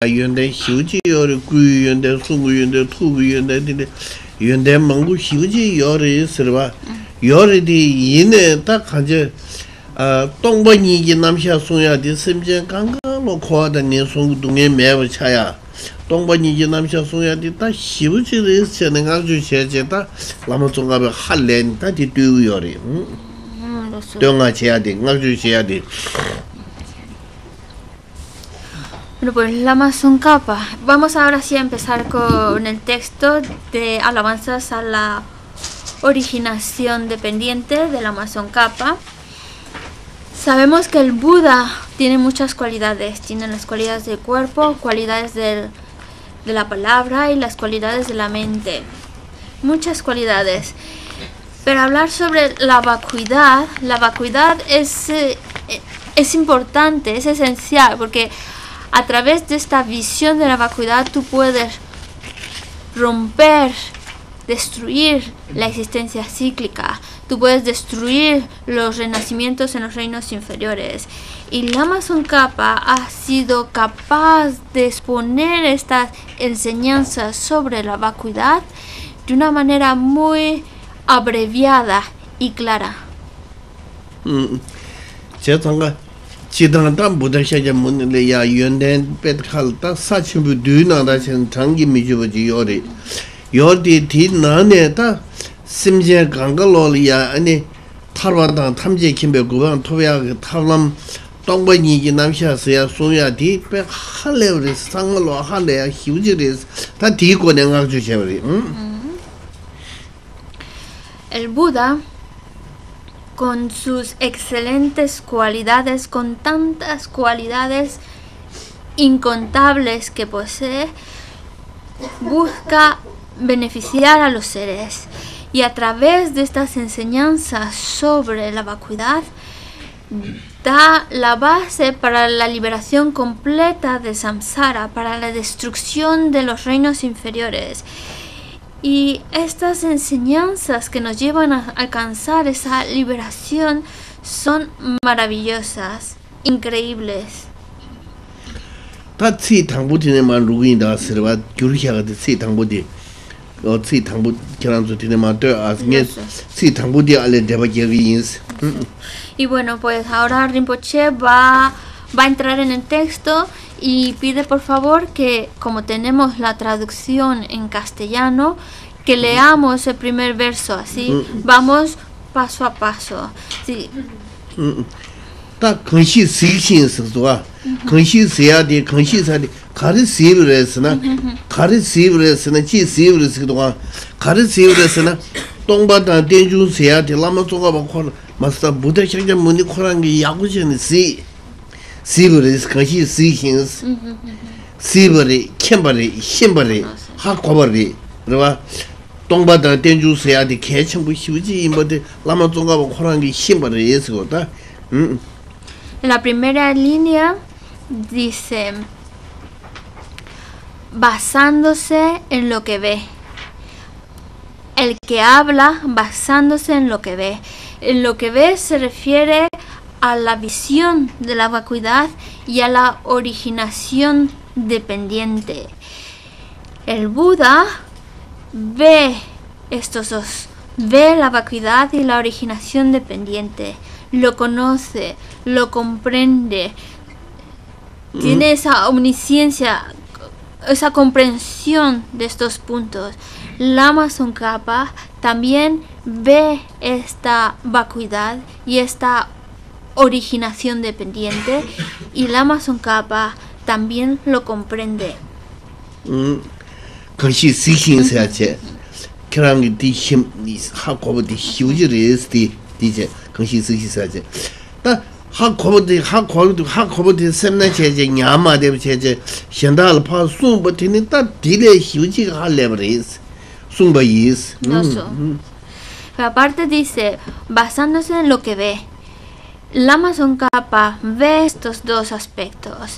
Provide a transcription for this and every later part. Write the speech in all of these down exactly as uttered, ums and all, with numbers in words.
原来修己要的鬼原来送个原来土个原来的原来蒙古修己要的是吧？要的的伊呢，他看着呃东北年纪南下送呀的，身边刚刚落夸的年送东年买不起呀。东北年纪南下送呀的，他修己的是那个就现在他那么总个被喊来，他的都要的，嗯，对我起呀的，我就起呀的。 Bueno, pues la Amazon Capa. Vamos ahora sí a empezar con el texto de alabanzas a la originación dependiente de la Amazon Capa. Sabemos que el Buda tiene muchas cualidades. Tiene las cualidades del cuerpo, cualidades del, de la palabra y las cualidades de la mente. Muchas cualidades. Pero hablar sobre la vacuidad, la vacuidad es, eh, es importante, es esencial, porque a través de esta visión de la vacuidad tú puedes romper, destruir la existencia cíclica, tú puedes destruir los renacimientos en los reinos inferiores. Y la Amazon Capa ha sido capaz de exponer estas enseñanzas sobre la vacuidad de una manera muy abreviada y clara. Mm. 지당단 부다샤자 문을 야 연된 배탈다 사침부 뒤나다신 장기 미주버지 요리 요디 뒤나네다 심제 강글로리아 아니 탈와다 탐제 김배 구방 토야 탈람 동번이기 남샤스야 소야디 배 할레우리 상글로 할레야 휴지리스 다 뒤고 내가 주셔버리 응 El Buda, con sus excelentes cualidades, con tantas cualidades incontables que posee, busca beneficiar a los seres. Y a través de estas enseñanzas sobre la vacuidad, da la base para la liberación completa de samsara, para la destrucción de los reinos inferiores. Y estas enseñanzas que nos llevan a alcanzar esa liberación son maravillosas, increíbles. Y bueno, pues ahora Rinpoche va, va a entrar en el texto y pide por favor que, como tenemos la traducción en castellano, que leamos el primer verso, así mm. vamos paso a paso. Sí. Ta kanshi sikhin swa kanshi sia de kanshi sa de kare sivres na kare sivres na chi sivres do kare sivres na tongba da denju sia de lama zoga ba khol masta buddha shangja muni khoran gi yagu chen si sivres kanshi sikhin sivre kembare himbare ha kobare ro tongba da denju sia de kecheng bu xiuji mo de lama zoga ba khoran gi himbare yeso da mm. La primera línea dice, basándose en lo que ve. El que habla basándose en lo que ve. En lo que ve se refiere a la visión de la vacuidad y a la originación dependiente. El Buda ve estos dos, ve la vacuidad y la originación dependiente. Lo conoce, lo comprende, mm. tiene esa omnisciencia, esa comprensión de estos puntos. La Amazon Capa también ve esta vacuidad y esta originación dependiente, y la Amazon Capa también lo comprende. Mm. 디제 건시스기 사제 다 하코버디 하코버디 하코버디 셈나 제제 냐마데 제제 현달 파 숨버티니 다 디레 휴지 할레브리스 숨바이스 aparte dice basándose en lo que ve. La Amazon Capa ve estos dos aspectos,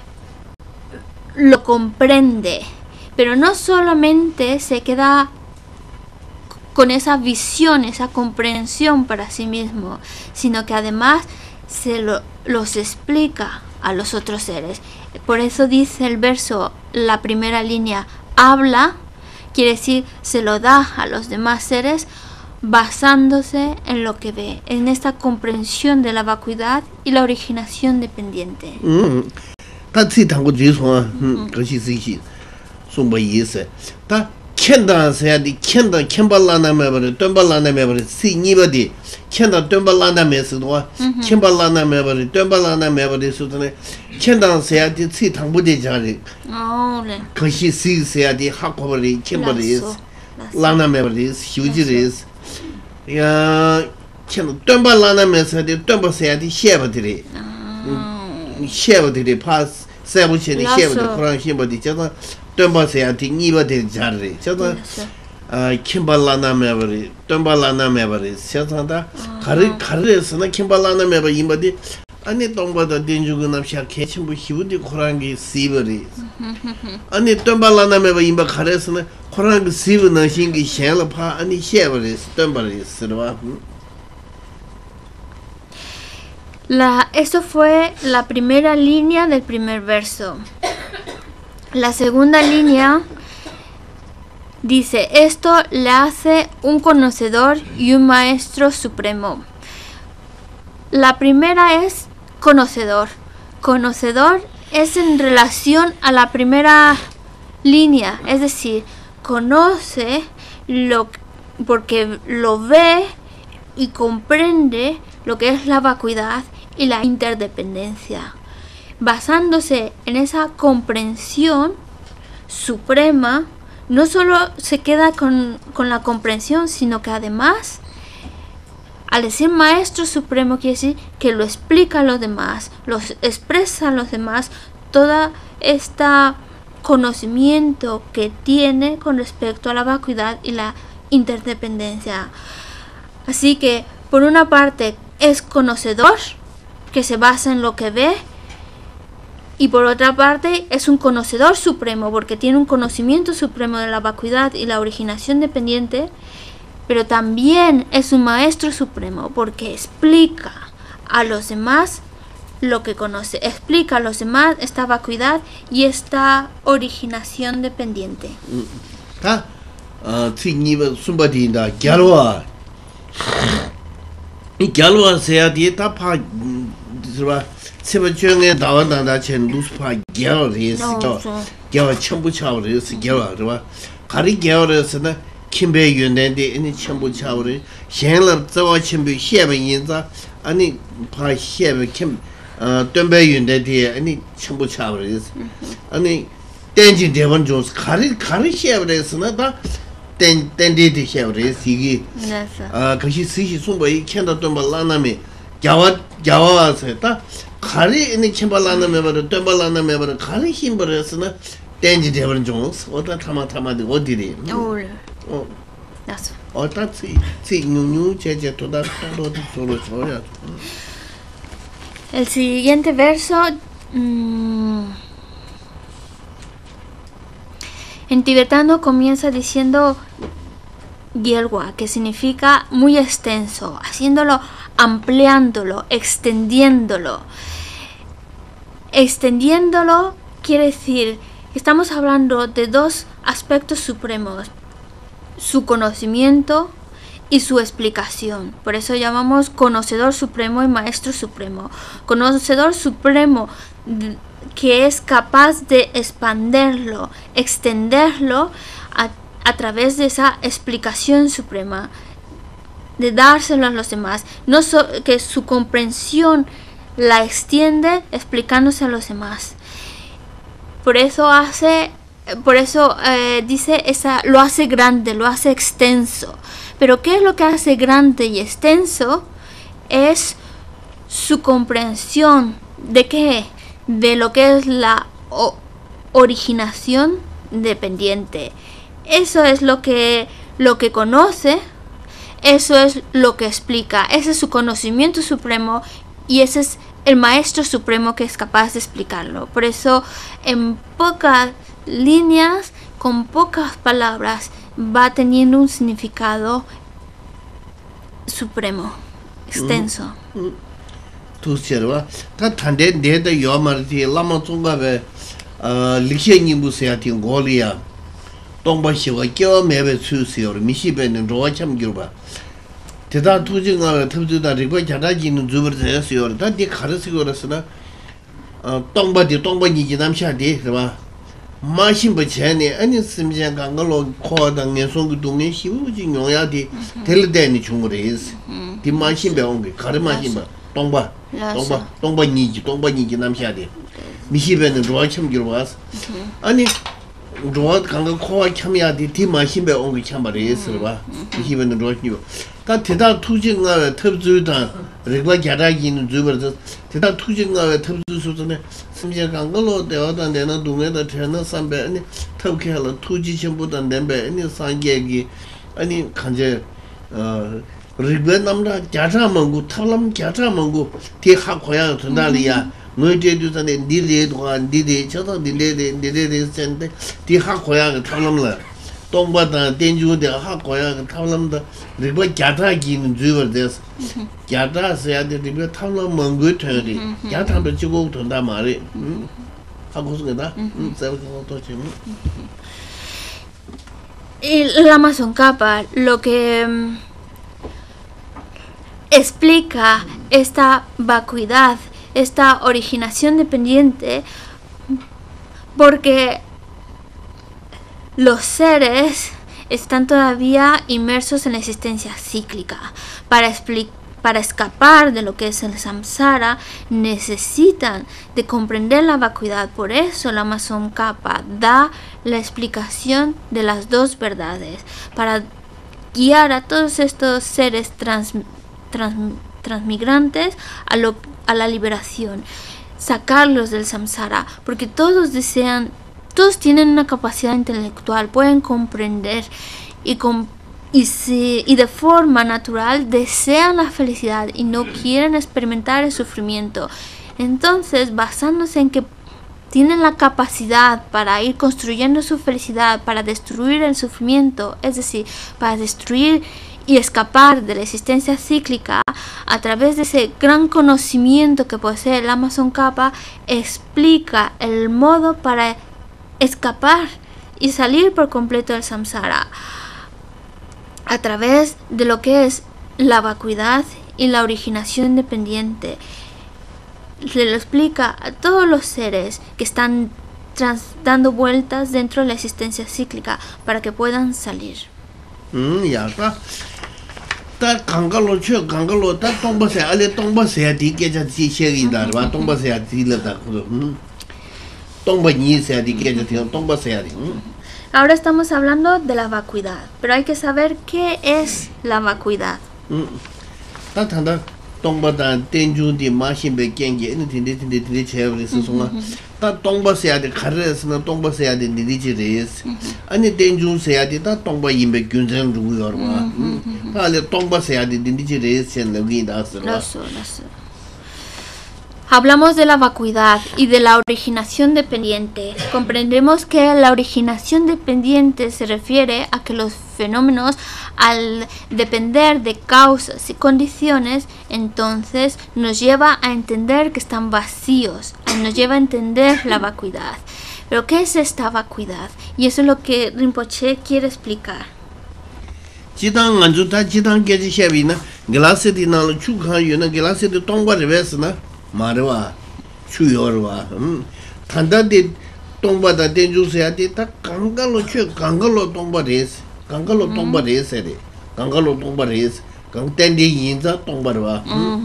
lo comprende, pero no solamente se queda con esa visión, esa comprensión para sí mismo, sino que además se lo, los explica a los otros seres. Por eso dice el verso, la primera línea, habla, quiere decir, se lo da a los demás seres basándose en lo que ve, en esta comprensión de la vacuidad y la originación dependiente. 음. 다 지당고 지송 음. 그것이 있으시. 송바 이세. 다 켄다서야디 켄다 켄발라나메버리 던발라나메버리 시니버디 켄다 던발라나메스도 켄발라나메버리 던발라나메버리 수도네 켄다서야디 지당부데 자리. 어, 네. 그것이 시세야디 하코버리 켄버리 라나메버리 휴지리스. 야 켄다 던발라나메스디 던발서야디 셰버들이. 셰버들이 파스 세부치니 셰버들 그런 힘버디 저도 덤바세한테 니버들 잘해. 저도 아 킴발라나메버리 덤발라나메버리 세상다 가르 가르에서는 킴발라나메버 이버디 아니 동바다 된주그나 샤케 친구 히우디 코랑기 시버리 아니 덤발라나메버 이버 가르에서는 코랑기 시버는 신기 셴라파 아니 셰버리 덤바리 스르와. La, eso fue la primera línea del primer verso. La segunda línea dice, esto le hace un conocedor y un maestro supremo. La primera es conocedor. Conocedor es en relación a la primera línea, es decir, conoce lo porque lo ve y comprende lo que es la vacuidad y la interdependencia. Basándose en esa comprensión suprema, no solo se queda con, con la comprensión, sino que además, al decir maestro supremo, quiere decir que lo explica a los demás, los expresa a los demás, todo este conocimiento que tiene con respecto a la vacuidad y la interdependencia. Así que, por una parte, es conocedor, que se basa en lo que ve, y por otra parte es un conocedor supremo porque tiene un conocimiento supremo de la vacuidad y la originación dependiente, pero también es un maestro supremo porque explica a los demás lo que conoce, explica a los demás esta vacuidad y esta originación dependiente. 다 어, 지니버 숨바디인다 갸로아 이 갸로아 세야디 다파 들어봐 세번중에 나왔다 chen 루스파 갸로리스 갸와 첨부 차오리스 갸와 들어봐 가리 갸오르스는 김배 윤는데 이 첨부 차오리 현럽 저와 첨부 셰베 인자 아니 파 셰베 김 어, 덤배 윤는데 아니 첨부 차오리스 아니 땡지 대원 존스 가리 가리 셰베스는 다 땡 땡디디 셰베스 이게 아 그것이 스시 손바이 캔다 덤바 라나미 갸와 갸와서 다 가리 이 첨발라나메 버르 덤발라나메 버르 가리 힘버스는 땡지 대원 존스 어다 타마 타마디 어디리 어 Eso. 어다 치 치뉴뉴 제제 toda todo solo soya. El siguiente verso mmm, en tibetano comienza diciendo Gyelwa, que significa muy extenso, haciéndolo, ampliándolo, extendiéndolo. Extendiéndolo quiere decir que estamos hablando de dos aspectos supremos, su conocimiento y su explicación. Por eso llamamos conocedor supremo y maestro supremo. Conocedor supremo que es capaz de expanderlo, extenderlo a, a través de esa explicación suprema, de dárselo a los demás, no so, que su comprensión la extiende explicándose a los demás. Por eso hace Por eso eh, dice, esa, lo hace grande, lo hace extenso. Pero ¿qué es lo que hace grande y extenso? Es su comprensión de qué, de lo que es la o, originación dependiente. Eso es lo que, lo que conoce, eso es lo que explica. Ese es su conocimiento supremo y ese es el maestro supremo que es capaz de explicarlo. Por eso en pocas líneas, con pocas palabras, va teniendo un significado supremo, extenso. 투셔와 다 탄데 내다 요마르티 라마 총가베 어 리셰님부세야티 고리아 동바시와 겨매베 수시어 미시베는 로참 기르바 대다 투징아 탑주다 리고 자다지는 주버세요 다디 가르스고라스나 어 동바디 동바니지 남샤디 그봐 마신부 전에 아니 심지어 강걸로 코당에 송그 동네 시부지 용야디 텔데니 중거래스 디 마신 배운 게 가르 마신 봐 동바 동바 동바니지 동바니지 남샤디 미시베는 로참 기르바스 아니 로아 강거 코와 참야디 디 마신 배운 게 참바래스 봐 미시베는 로치요 다 대다 투징아 탑주다 레과 자라기는 주버서 대다 투징아 탑주수전에 심지어 강걸로 되어다 내는 동네다 태는 삼배 아니 탑케할 투지전보다 nembe 아니 상계기 아니 간제 어 리베 남다 자자망고 탈람 자자망고 대하 고향 전달이야 너희들도 니리도 안 니리 저도 니리 니리 센데 대하 고향 탈람라 동바다 덴주데 하 고향 탈람다 리베 자자기는 주버데스 자자서야 리베 탈람 망고 터리 자자도 지고 돈다 말이 Y la Amazon Kappa lo que um, explica esta vacuidad, esta originación dependiente, porque los seres están todavía inmersos en la existencia cíclica. Para explicar Para escapar de lo que es el samsara, necesitan de comprender la vacuidad. Por eso la Amazon Kappa da la explicación de las dos verdades, para guiar a todos estos seres trans, trans, transmigrantes a, lo, a la liberación, sacarlos del samsara, porque todos desean, todos tienen una capacidad intelectual, pueden comprender y comprender. Y, si, y de forma natural desean la felicidad y no quieren experimentar el sufrimiento. Entonces, basándose en que tienen la capacidad para ir construyendo su felicidad, para destruir el sufrimiento, es decir, para destruir y escapar de la existencia cíclica, a través de ese gran conocimiento que posee el Amazon Kappa, explica el modo para escapar y salir por completo del samsara, a través de lo que es la vacuidad y la originación dependiente. Se lo explica a todos los seres que están trans, dando vueltas dentro de la existencia cíclica para que puedan salir. Mm, ya está. Ta 강가로 쳐 강가로 다 동바세 알레 동바세 디게자 지셰기다 봐 동바세 디르다 음 동바니세 디게자 동바세 Ahora estamos hablando de la vacuidad, pero hay que saber qué es la vacuidad. Ta tanda 동바다 덴주디 마신베 겐게 인데 인데 인데 제브리스 송아 다 동바세야데 가르스나 동바세야데 니디지레스 아니 덴주세야데 다 동바 임베 균전 루고여와 다레 동바세야데 니디지레스 엔레기다스 라소 라소 Hablamos de la vacuidad y de la originación dependiente. Comprendemos que la originación dependiente se refiere a que los fenómenos, al depender de causas y condiciones, entonces nos lleva a entender que están vacíos, nos lleva a entender la vacuidad. Pero ¿qué es esta vacuidad? Y eso es lo que Rinpoche quiere explicar. 지당 안주다 지당 계지셔비나 글라스디나로 추카유나 글라스디 동바르베스나 말와 추여와 음 단단데 동바다 덴주세야데 다 강갈로 추 강갈로 동바레스 강갈로 동바레스데 강갈로 동바레스 강텐데 인자 동바르와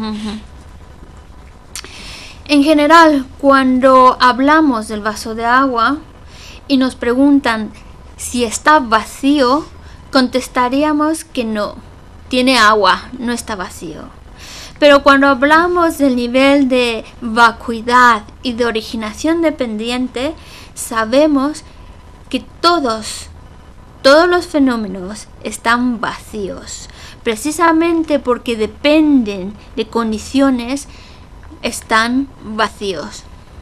En general, cuando hablamos del vaso de agua y nos preguntan si está vacío, contestaríamos que no, tiene agua, no está vacío. Pero cuando hablamos del nivel de vacuidad y de originación dependiente, sabemos que todos, todos los fenómenos están vacíos, precisamente porque dependen de condiciones, están vacíos.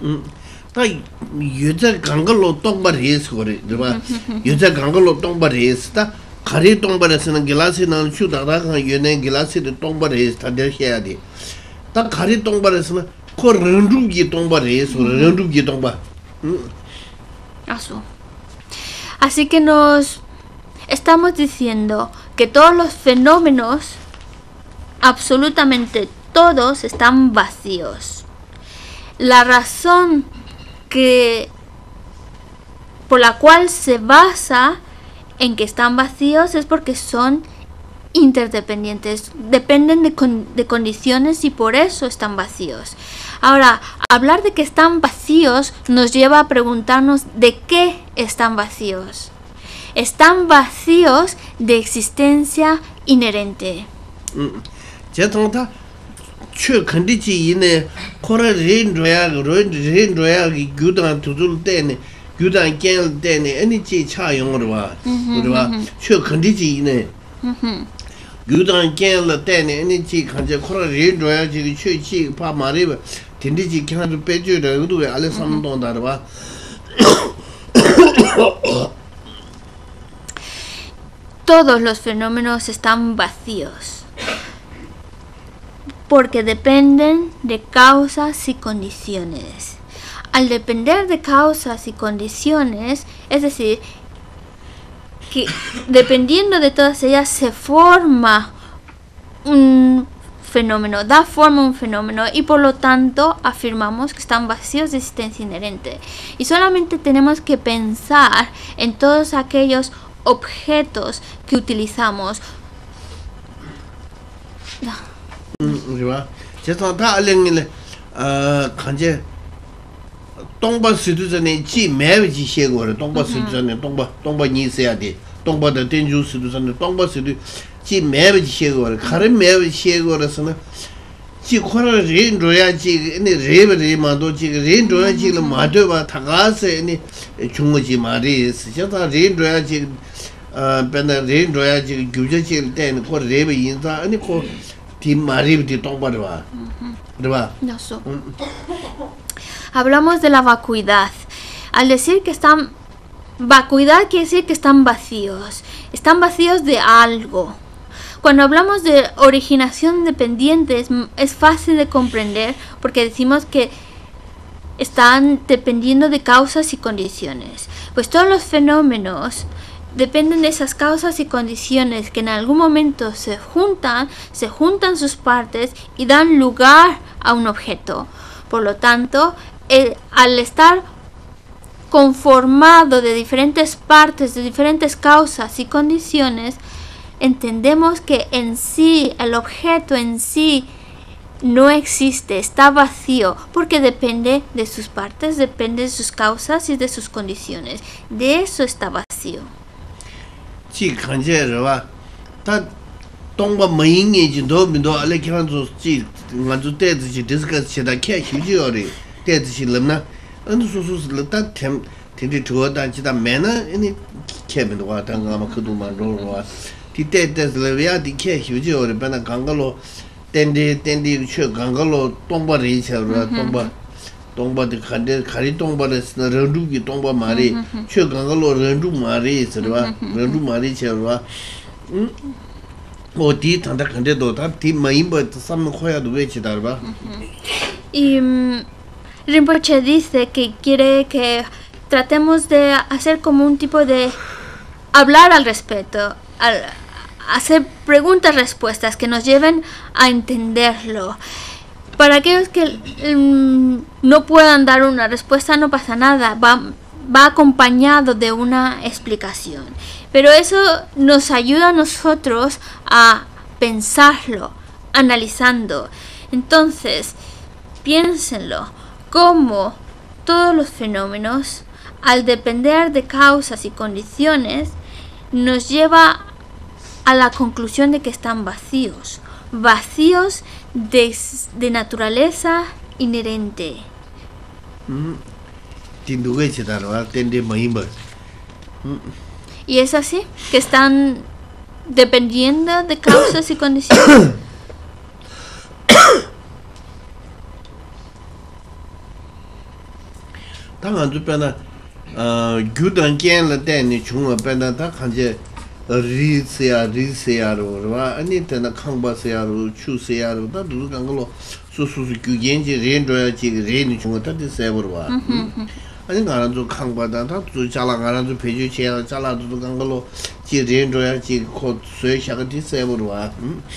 여자 강걸로 똥바리스 거래, 봐. 여자 강걸로 똥바리스다. 가리 똥바리스는 글라스는 슈다다가 연애 글라스의 똥바리스 다들 해야 돼. 다 가리 동바에서는 코 런루기 동바에서 런루기 동바. Eso. Así que nos estamos diciendo que todos los fenómenos, absolutamente todos, están vacíos. La razón que por la cual se basa en que están vacíos es porque son interdependientes, dependen de, con, de condiciones y por eso están vacíos. Ahora, hablar de que están vacíos nos lleva a preguntarnos de qué están vacíos. Están vacíos de existencia inherente. 제통다 최 컨디지 이내 코라 렌로야 렌로야 규단 두줄 때네 규단 깰 때네 에너지 차용으로 봐. 그러봐 최 컨디지 이내 규단 깰 때네 에너지 간제 코라 렌로야 지금 최치 봐 말이 딘디지 캔을 빼줘야 그도 알레 삼동다로 봐. Todos los fenómenos están vacíos porque dependen de causas y condiciones. Al depender de causas y condiciones, es decir, que dependiendo de todas ellas se forma un fenómeno, da forma a un fenómeno y por lo tanto afirmamos que están vacíos de existencia inherente. Y solamente tenemos que pensar en todos aquellos objetos que utilizamos. 그러봐. 제가 다 알랭이래. 아, 간제 동바 수도전에 지 매지 시고를 동바 수도전에 동바 동바 니세야 돼. 동바의 된주 수도전에 동바 수도 지 매지 시고를 가른 매지 시고라서는 지 코를 렌로야지 네 레베리만도 지 렌로야지를 마도바 다가서 네 중어지 말이 진짜 렌로야지 아 변다 렌로야지 규제질 때는 코 레베 인사 아니 코 Hablamos de la vacuidad. Al decir que están vacuidad quiere decir que están vacíos. Están vacíos de algo. Cuando hablamos de originación dependiente es, es fácil de comprender porque decimos que están dependiendo de causas y condiciones. Pues todos los fenómenos dependen de esas causas y condiciones que en algún momento se juntan, se juntan sus partes y dan lugar a un objeto. Por lo tanto, el, al estar conformado de diferentes partes, de diferentes causas y condiciones, entendemos que en sí, el objeto en sí no existe, está vacío, porque depende de sus partes, depende de sus causas y de sus condiciones. De eso está vacío. 지 간제르와 다 동바 머잉이 도미도 알레키란조 지 만주 때듯이 디스커스다 캐히지어리 때듯이 름나 어느 소소스 다 템 텐디 두어다 지다 매나 아니 캐빈도 와다 아마 그도만 로로와 디때때스레야 디캐 휴지어리 배나 강가로 텐디 텐디 최 강가로 동바리 쳐라 동바 동바데 간데 가리 동바레스나 런두기 동바 말이 최강가로 런두 말이 있어라 런두 말이 쳐라 음 어디 탄다 간데도 다티 마임바 삼는 코야도 외치다봐 y um, Rinpoche dice que quiere que tratemos de hacer como un tipo de hablar al respecto, al hacer preguntas respuestas que nos lleven a entenderlo. Para aquellos que um, no puedan dar una respuesta no pasa nada, va, va acompañado de una explicación. Pero eso nos ayuda a nosotros a pensarlo, analizando. Entonces, piénsenlo, cómo todos los fenómenos, al depender de causas y condiciones, nos lleva a la conclusión de que están vacíos. Vacíos de, de naturaleza inherente. Y es así, que están dependiendo de causas y condiciones. ri seya ri seya ro wa ani tena khangba seya ro chu seya ro da du kanglo su su su gyu genji ren ro ya ji re ni chung ta de se bo wa ani ngara zo khangba da da zu jala ngara zo peju che ya jala du kanglo ji ren ro ya ji ko sue sha ga di se bo wa.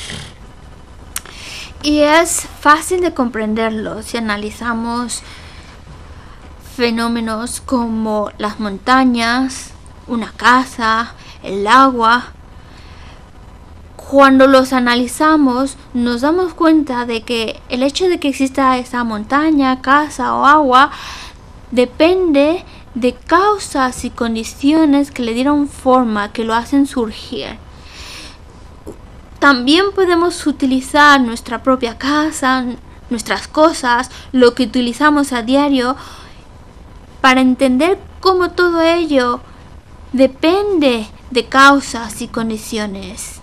Y es fácil de comprenderlo si analizamos fenómenos como las montañas, una casa, el agua. Cuando los analizamos nos damos cuenta de que el hecho de que exista esa montaña, casa o agua depende de causas y condiciones que le dieron forma, que lo hacen surgir. También podemos utilizar nuestra propia casa, nuestras cosas, lo que utilizamos a diario, para entender cómo todo ello depende de causas y condiciones.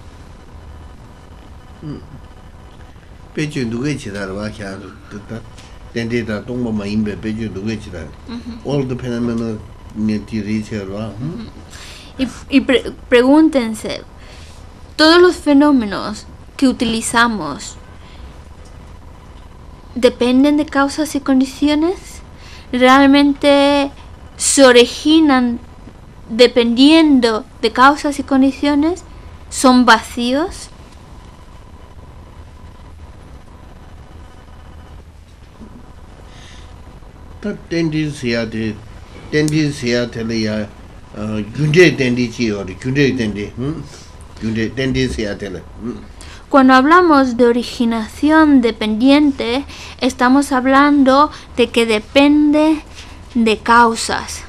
Y, y pre pregúntense, todos los fenómenos que utilizamos dependen de causas y condiciones. ¿Realmente se originan dependiendo de causas y condiciones? ¿Son vacíos? Cuando hablamos de originación dependiente, estamos hablando de que depende de causas.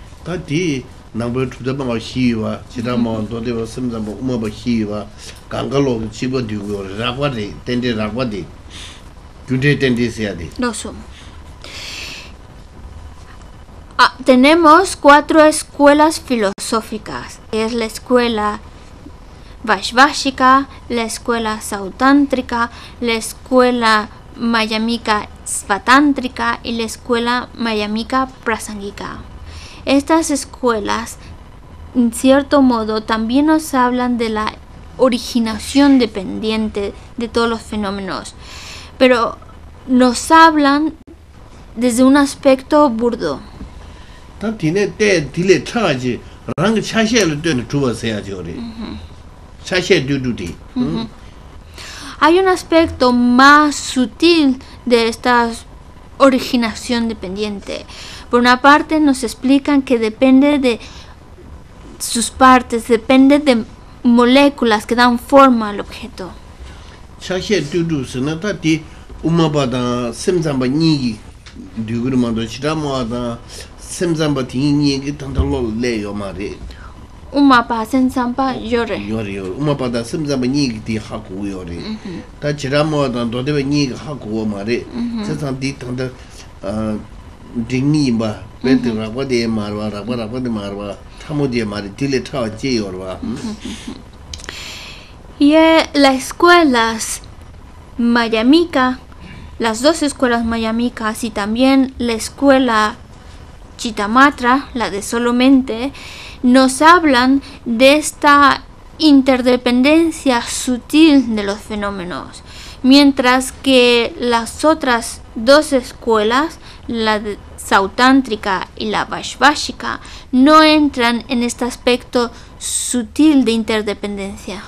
Lo sumo. Ah, tenemos cuatro escuelas filosóficas, que es la escuela Vaishvashika, la escuela Sautántrica, la escuela Mayamika Svatántrica y la escuela Mayamika Prasangika. Estas escuelas, en cierto modo, también nos hablan de la originación dependiente de todos los fenómenos, pero nos hablan desde un aspecto burdo. Uh-huh. Hay un aspecto más sutil de esta originación dependiente. Por una parte nos explican que depende de sus partes, depende de moléculas que dan forma al objeto. Un mapa sensampa yore. Yore, un mapa da semzamba ni di haku yore. Ta chiramo da do de ni haku mare. Sesan di tanda dingni ba, bete ra wa de marwa ra wa ra wa de marwa, tamo de mare dile ta je yorwa. Y eh, las escuelas Mayamika, las dos escuelas Mayamikas y también la escuela Chitamatra, la de solamente, nos hablan de esta interdependencia sutil de los fenómenos, mientras que las otras dos escuelas, la de Sautántrica y la Vaishvashika, no entran en este aspecto sutil de interdependencia.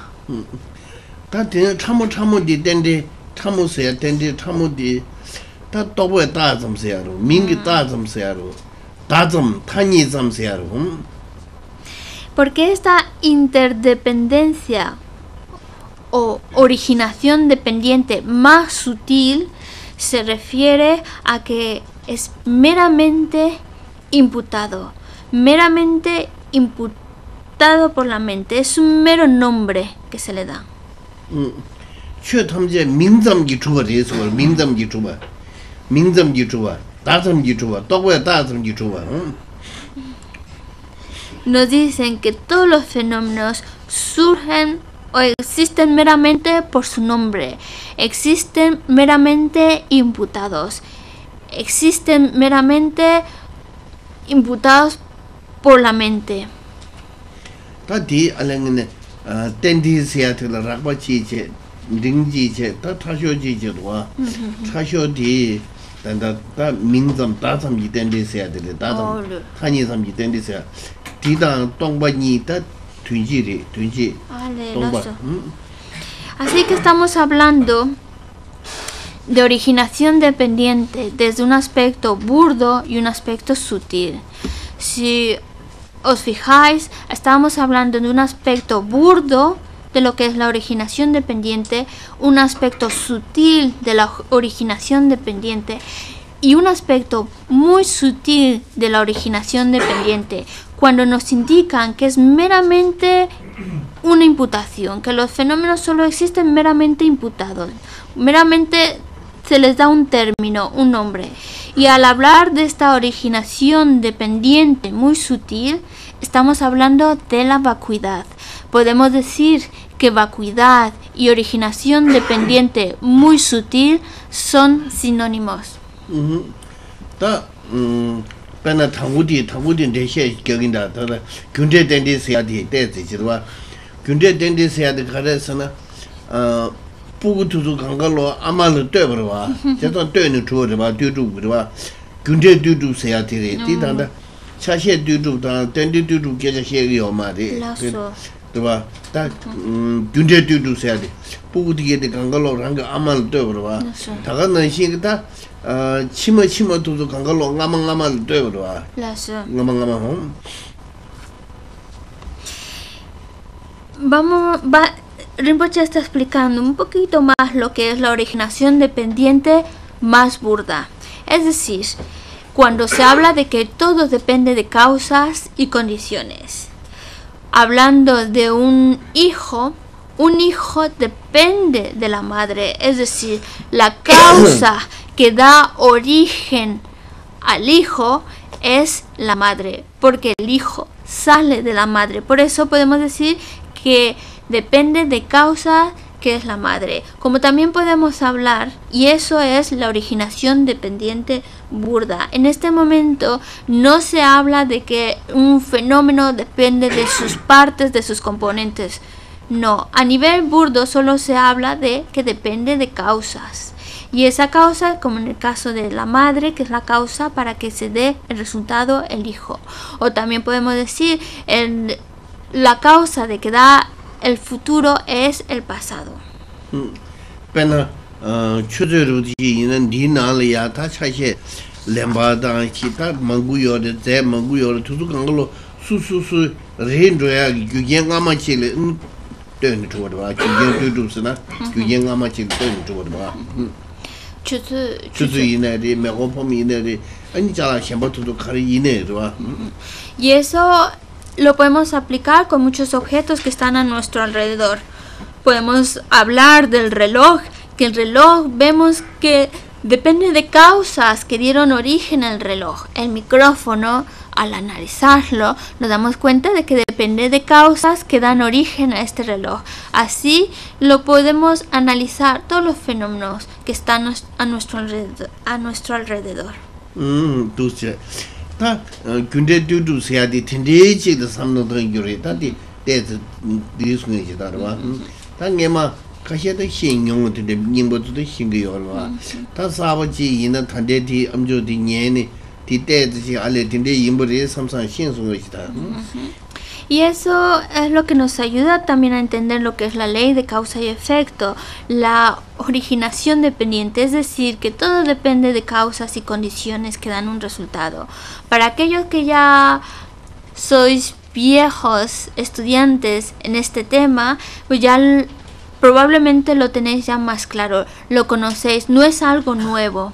Porque esta interdependencia o originación dependiente más sutil se refiere a que es meramente imputado, meramente imputado por la mente, es un mero nombre que se le da. Nos dicen que todos los fenómenos surgen o existen meramente por su nombre, existen meramente imputados, existen meramente imputados por la mente. 다디 알랭네 댄디시아트라 라바치체 링지체 다 타쇼지제도와 타쇼디 단다 다 민점 다섬이 댄디시아들 다섬 한이섬이 댄디시아 디당 동바니 다 튠지리 튠지 동바. Así que estamos hablando de originación dependiente desde un aspecto burdo y un aspecto sutil. Si os fijáis, estábamos hablando de un aspecto burdo de lo que es la originación dependiente, un aspecto sutil de la originación dependiente y un aspecto muy sutil de la originación dependiente, cuando nos indican que es meramente una imputación, que los fenómenos solo existen meramente imputados, meramente se les da un término, un nombre. Y al hablar de esta originación dependiente muy sutil, estamos hablando de la vacuidad. Podemos decir que vacuidad y originación dependiente muy sutil son sinónimos. Pena tangudi tangudi deshe gyoginda tada gyunde dende seyadi dezi jirwa gyunde dende seyadi karesana pugu tuzu kangalo amalu debrwa jeton deni chuwa dudu birwa gyunde dudu seyadi re di tanda chashe dudu tanda dende dudu geja shegi yoma re diba ta gyunde dudu seyadi pugu tigede kangalo ranga amalu debrwa taga nanshingi ta chima chima tuzu kangalo ngama ngama debrwa ngama ngama hom. Vamos, va, Rinpoche está explicando un poquito más lo que es la originación dependiente más burda. Es decir, cuando se habla de que todo depende de causas y condiciones. Hablando de un hijo, un hijo depende de la madre, es decir, la causa que da origen al hijo es la madre, porque el hijo sale de la madre. Por eso podemos decir que depende de causa que es la madre. Como también podemos hablar, y eso es la originación dependiente burda. En este momento no se habla de que un fenómeno depende de sus partes, de sus componentes. No, a nivel burdo solo se habla de que depende de causas. Y esa causa, como en el caso de la madre, que es la causa para que se dé el resultado el hijo. O también podemos decir, el, la causa de que da el futuro es el pasado. Pena, chuzuruji inen dinali ya ta chache lemba da chita manguyo de ze manguyo tuzu kangalo su su su rendo ya gyugen ama chile den to wa gyugen du sna gyugen ama chile den to wa chuzu chuzu ine de me go pom ine de ani jala shenba tuzu kari ine wa. Y eso lo podemos aplicar con muchos objetos que están a nuestro alrededor. Podemos hablar del reloj, que el reloj vemos que depende de causas que dieron origen al reloj. El micrófono, al analizarlo, nos damos cuenta de que depende de causas que dan origen a este reloj. Así lo podemos analizar todos los fenómenos que están a nuestro alrededor. A nuestro alrededor. Mm, ta kunde dudu sia di tinde chi de samno de yure ta di de de su ne da ba ta ngema ka she de xin yong de ning bo de xin ge yo ba ta sa ba ji yin de tan de di am jo di nian ni di de ji ale tinde yin bo de sam san xin su ge ta. Y eso es lo que nos ayuda también a entender lo que es la ley de causa y efecto, la originación dependiente, es decir, que todo depende de causas y condiciones que dan un resultado. Para aquellos que ya sois viejos estudiantes en este tema, pues ya probablemente lo tenéis ya más claro, lo conocéis, no es algo nuevo.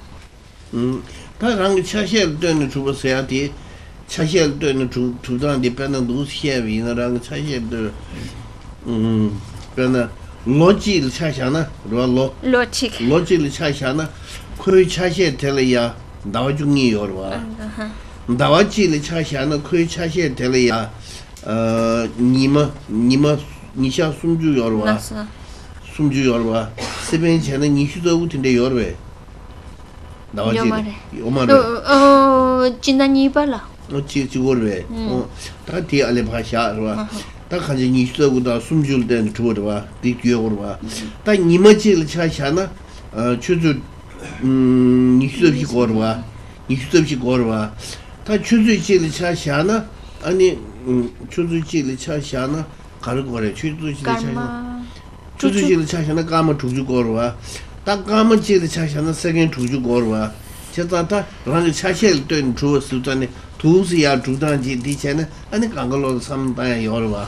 차시엘 되는 주 주장 디펜던 루시에비는 차시엘들 음 변나 로지를 차샤나 로로 로직 로지를 차샤나 거의 차시에 될이야 나와 중이 요르와 나와지를 차샤나 거의 차시에 될이야 어 니마 니마 니샤 숨주 요르와 숨주 요르와 세벤체는 니슈도 우튼데 요르웨 나와지 요마레 어 진단이 발라 어 지지고르웨 어 다티 알레 바샤 로와 다 가지 니스도보다 숨줄 때는 주어봐 뒤기어로 봐. 다 니마질 차샤나 어 추주 음 니스도시 거봐. 니스도시 거봐. 다 추주질 차샤나 아니 추주질 차샤나 가르 거래. 추주질 차샤나 추주질 차샤나 까마 주주 거봐. 다 까마 질 차샤나 세겐 주주 거봐. 제가다 라는 차실 된 주었을 때는 두시야 주단지 디체는 아니 강걸로 삼다야 열와.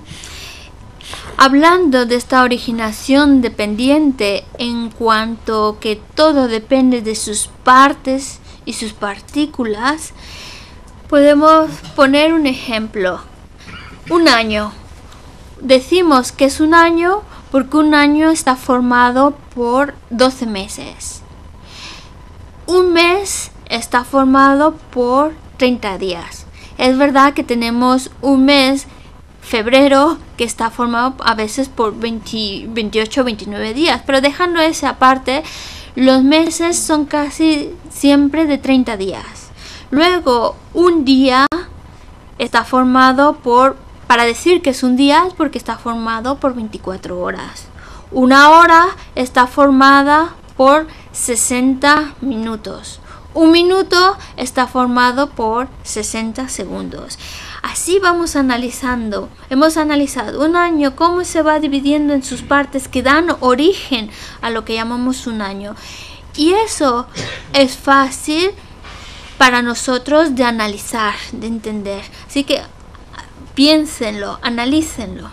Hablando de esta originación dependiente en cuanto que todo depende de sus partes y sus partículas, podemos poner un ejemplo. Un año. Decimos que es un año porque un año está formado por doce meses. Un mes está formado por treinta días. Es verdad que tenemos un mes, febrero, que está formado a veces por veinte, veintiocho, veintinueve días, pero dejando ese aparte, los meses son casi siempre de treinta días. Luego, un día está formado por, para decir que es un día, es porque está formado por veinticuatro horas. Una hora está formada por sesenta minutos. Un minuto está formado por sesenta segundos. Así vamos analizando. Hemos analizado un año, cómo se va dividiendo en sus partes que dan origen a lo que llamamos un año. Y eso es fácil para nosotros de analizar, de entender. Así que piénsenlo, analícenlo.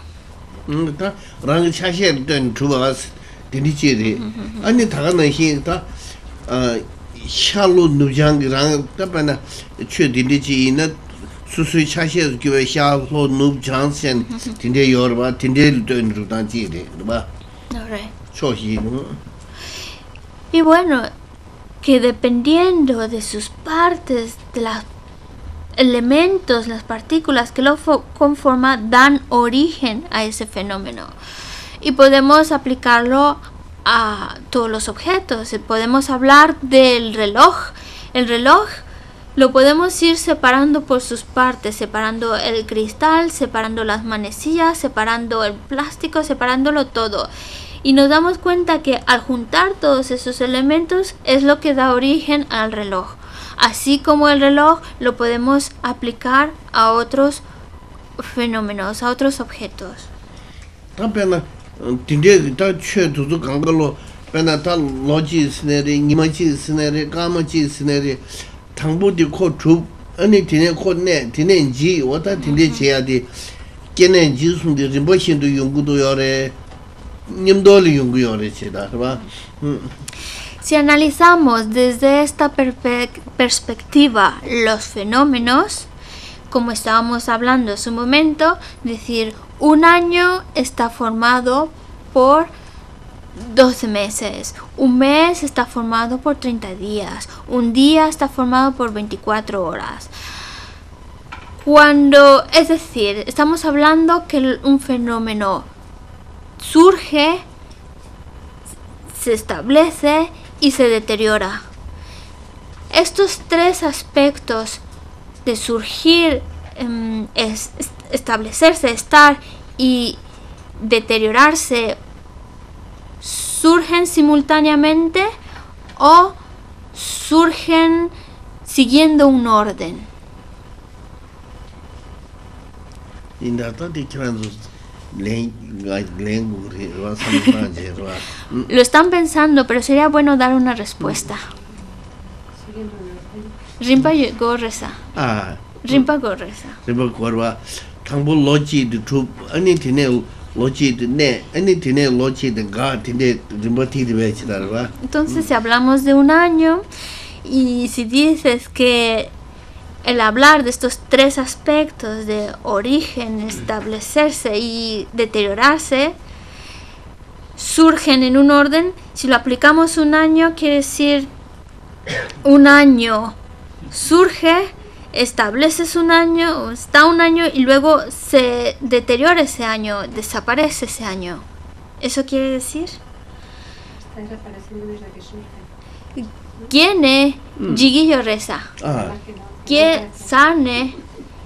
랑 차실 된 주어스 디니치리 아니 다가는 힘다 어 샤로 누장이랑 답변아 최디니치나 수수이 차실 교회 샤로 누장선 딘데 여러바 딘데 된 주단지리 봐. 초시. Y bueno, que dependiendo de sus partes, de los elementos, las partículas que lo conforman, dan origen a ese fenómeno. Y podemos aplicarlo a todos los objetos. Podemos hablar del reloj. El reloj lo podemos ir separando por sus partes, separando el cristal, separando las manecillas, separando el plástico, separándolo todo. Y nos damos cuenta que al juntar todos esos elementos es lo que da origen al reloj. Así como el reloj lo podemos aplicar a otros fenómenos, a otros objetos. También tendría que estar todo cangalo, pero tal logis nere, nimachis nere, gamachis nere, tambo de cochu, ani tiene conne, tiene ji, otra tiene chea de, tiene ji son de rimbochen de yungudo yore, nimdoli yungu yore cheda, ¿verdad? Si analizamos desde esta perspectiva los fenómenos, como estábamos hablando hace un momento, decir, un año está formado por doce meses, un mes está formado por treinta días, un día está formado por veinticuatro horas. Cuando, es decir, estamos hablando que un fenómeno surge, se establece y se deteriora. Estos tres aspectos de surgir, um, es, establecerse, estar y deteriorarse, surgen simultáneamente o surgen siguiendo un orden. Lo están pensando, pero sería bueno dar una respuesta. Rimpa Gorresa. Ah. Rimpa Gorresa. Rimpa Gorwa. Tangbo logi de troop, any tine logi de ne, any tine logi de god, tine rimpa ti de vechidar. Entonces, si hablamos de un año, y si dices que el hablar de estos tres aspectos de origen, establecerse y deteriorarse, surgen en un orden. Si lo aplicamos un año, quiere decir un año surge, estableces un año, está un año y luego se deteriora ese año, desaparece ese año. ¿Eso quiere decir? Está desapareciendo desde que surge. ¿Quién es Jigillo Reza? Ah. ¿Quién sane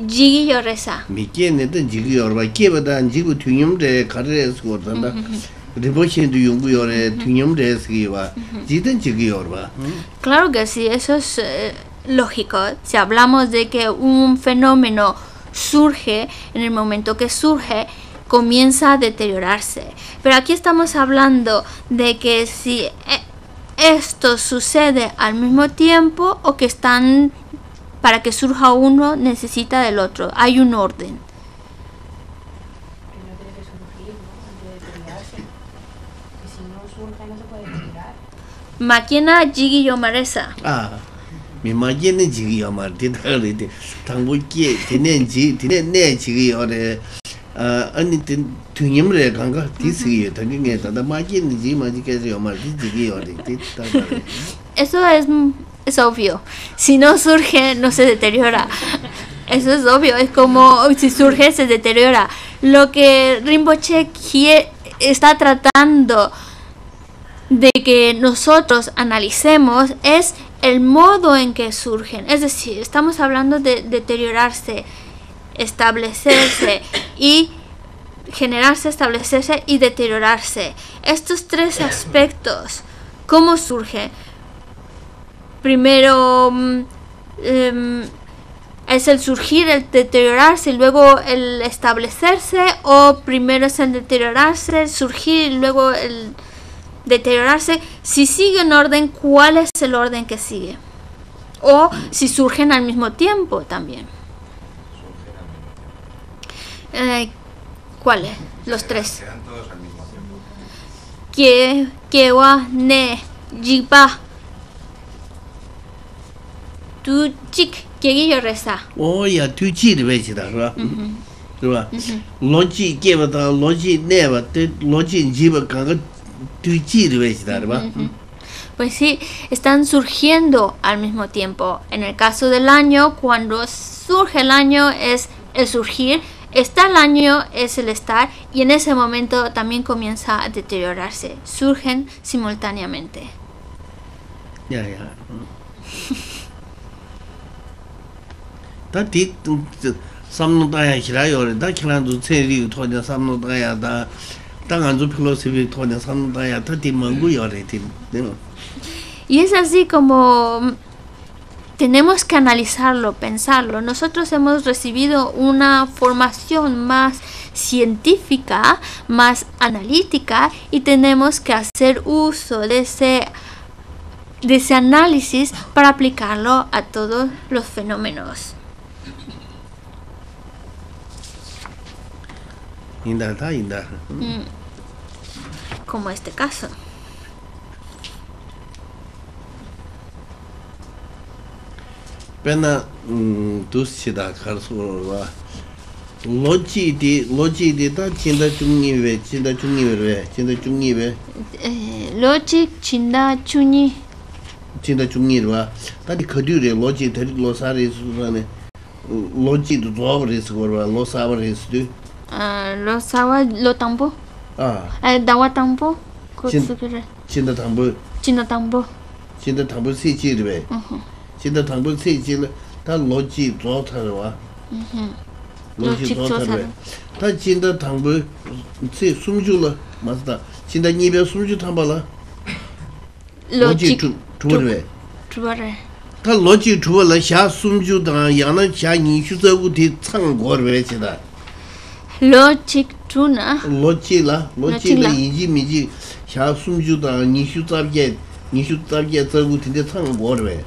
jigi yoresa. Mi quién de jigi yorba, quebada, jigo tuñum de carreras gordanda. Devoción de yungu yore, tuñum de esquiva. Jiden jigi yorba. Claro que sí, eso es eh, lógico. Si hablamos de que un fenómeno surge, en el momento que surge, comienza a deteriorarse. Pero aquí estamos hablando de que si esto sucede al mismo tiempo o que están, para que surja uno necesita del otro. Hay un orden. Primero tiene que surgir, ¿no? Antes de deteriorarse. Que si no surge no se puede deteriorar. Máquina jigi yomaresa. Ah, mi máquina jigi yomar, tiene de tango que tiene ji, tiene ne jigi yore. Ah, ani tuñum de ganga, tisi, también está la máquina jigi máquina que yomar, jigi yore, Eso es, es obvio. Si no surge, no se deteriora. Eso es obvio. Es como si surge, se deteriora. Lo que Rinpoche quiere, está tratando de que nosotros analicemos es el modo en que surgen. Es decir, estamos hablando de deteriorarse, establecerse y generarse, establecerse y deteriorarse. Estos tres aspectos, ¿cómo surge? Primero um, es el surgir, el deteriorarse y luego el establecerse, o primero es el deteriorarse, el surgir y luego el deteriorarse. Si sigue en orden, ¿cuál es el orden que sigue? O si surgen al mismo tiempo también. Eh, ¿Cuáles? Los tres. Quedan todos al mismo tiempo. Que, kewa, ne, jipa. Tu chik, que yo reza. Oh, ya, tu chi de vez, ¿verdad? ¿Verdad? Logi, quebada, logi, neva, logi, jiba, ganga, tu chi de vez, ¿verdad? Pues sí, están surgiendo al mismo tiempo. En el caso del año, cuando surge el año es el surgir, está el año es el estar, y en ese momento también comienza a deteriorarse. Surgen simultáneamente. Ya, ya. Da ti samno daya hira yore, da kirandu tseri tonya samno daya, da da ganzu philosophy tonya samno daya, da ti mangu yore, ti, ¿no? Y es así como tenemos que analizarlo, pensarlo. Nosotros hemos recibido una formación más científica, más analítica, y tenemos que hacer uso de ese, de ese análisis para aplicarlo a todos los fenómenos. Inda, da, inda. Mm. Como este caso. Pena, dus chida karsu wa. Logi di, logi di da chinda chungi we, chinda chungi we, chinda chungi we. Logic chinda chuni. Chinda chungi wa. Da di kadu re, logi tari losari su rane. Logi du dobre su wa, losabare su du. Lo sawa lo tambo. Ah. Dawa tambo. Chin- Chinda tambo, Chino tambo. chinda tambo si chi we. Chinda tambo si chi le, da logi zotar wa. Logi zotar we. Da chinda tambo si sumju la, mazda. Chinda nibe sumju tamba la. Logi tu, tu we. Tuare. Da logi tu la, xia sumju da, yana xia nishu za wu ti cang gor we chi da. Logic tuna. Logi la, logi Logi la la. yinji miji, xia sumju da, nishu za ye, nishu za ye za wu ti de cang gor we.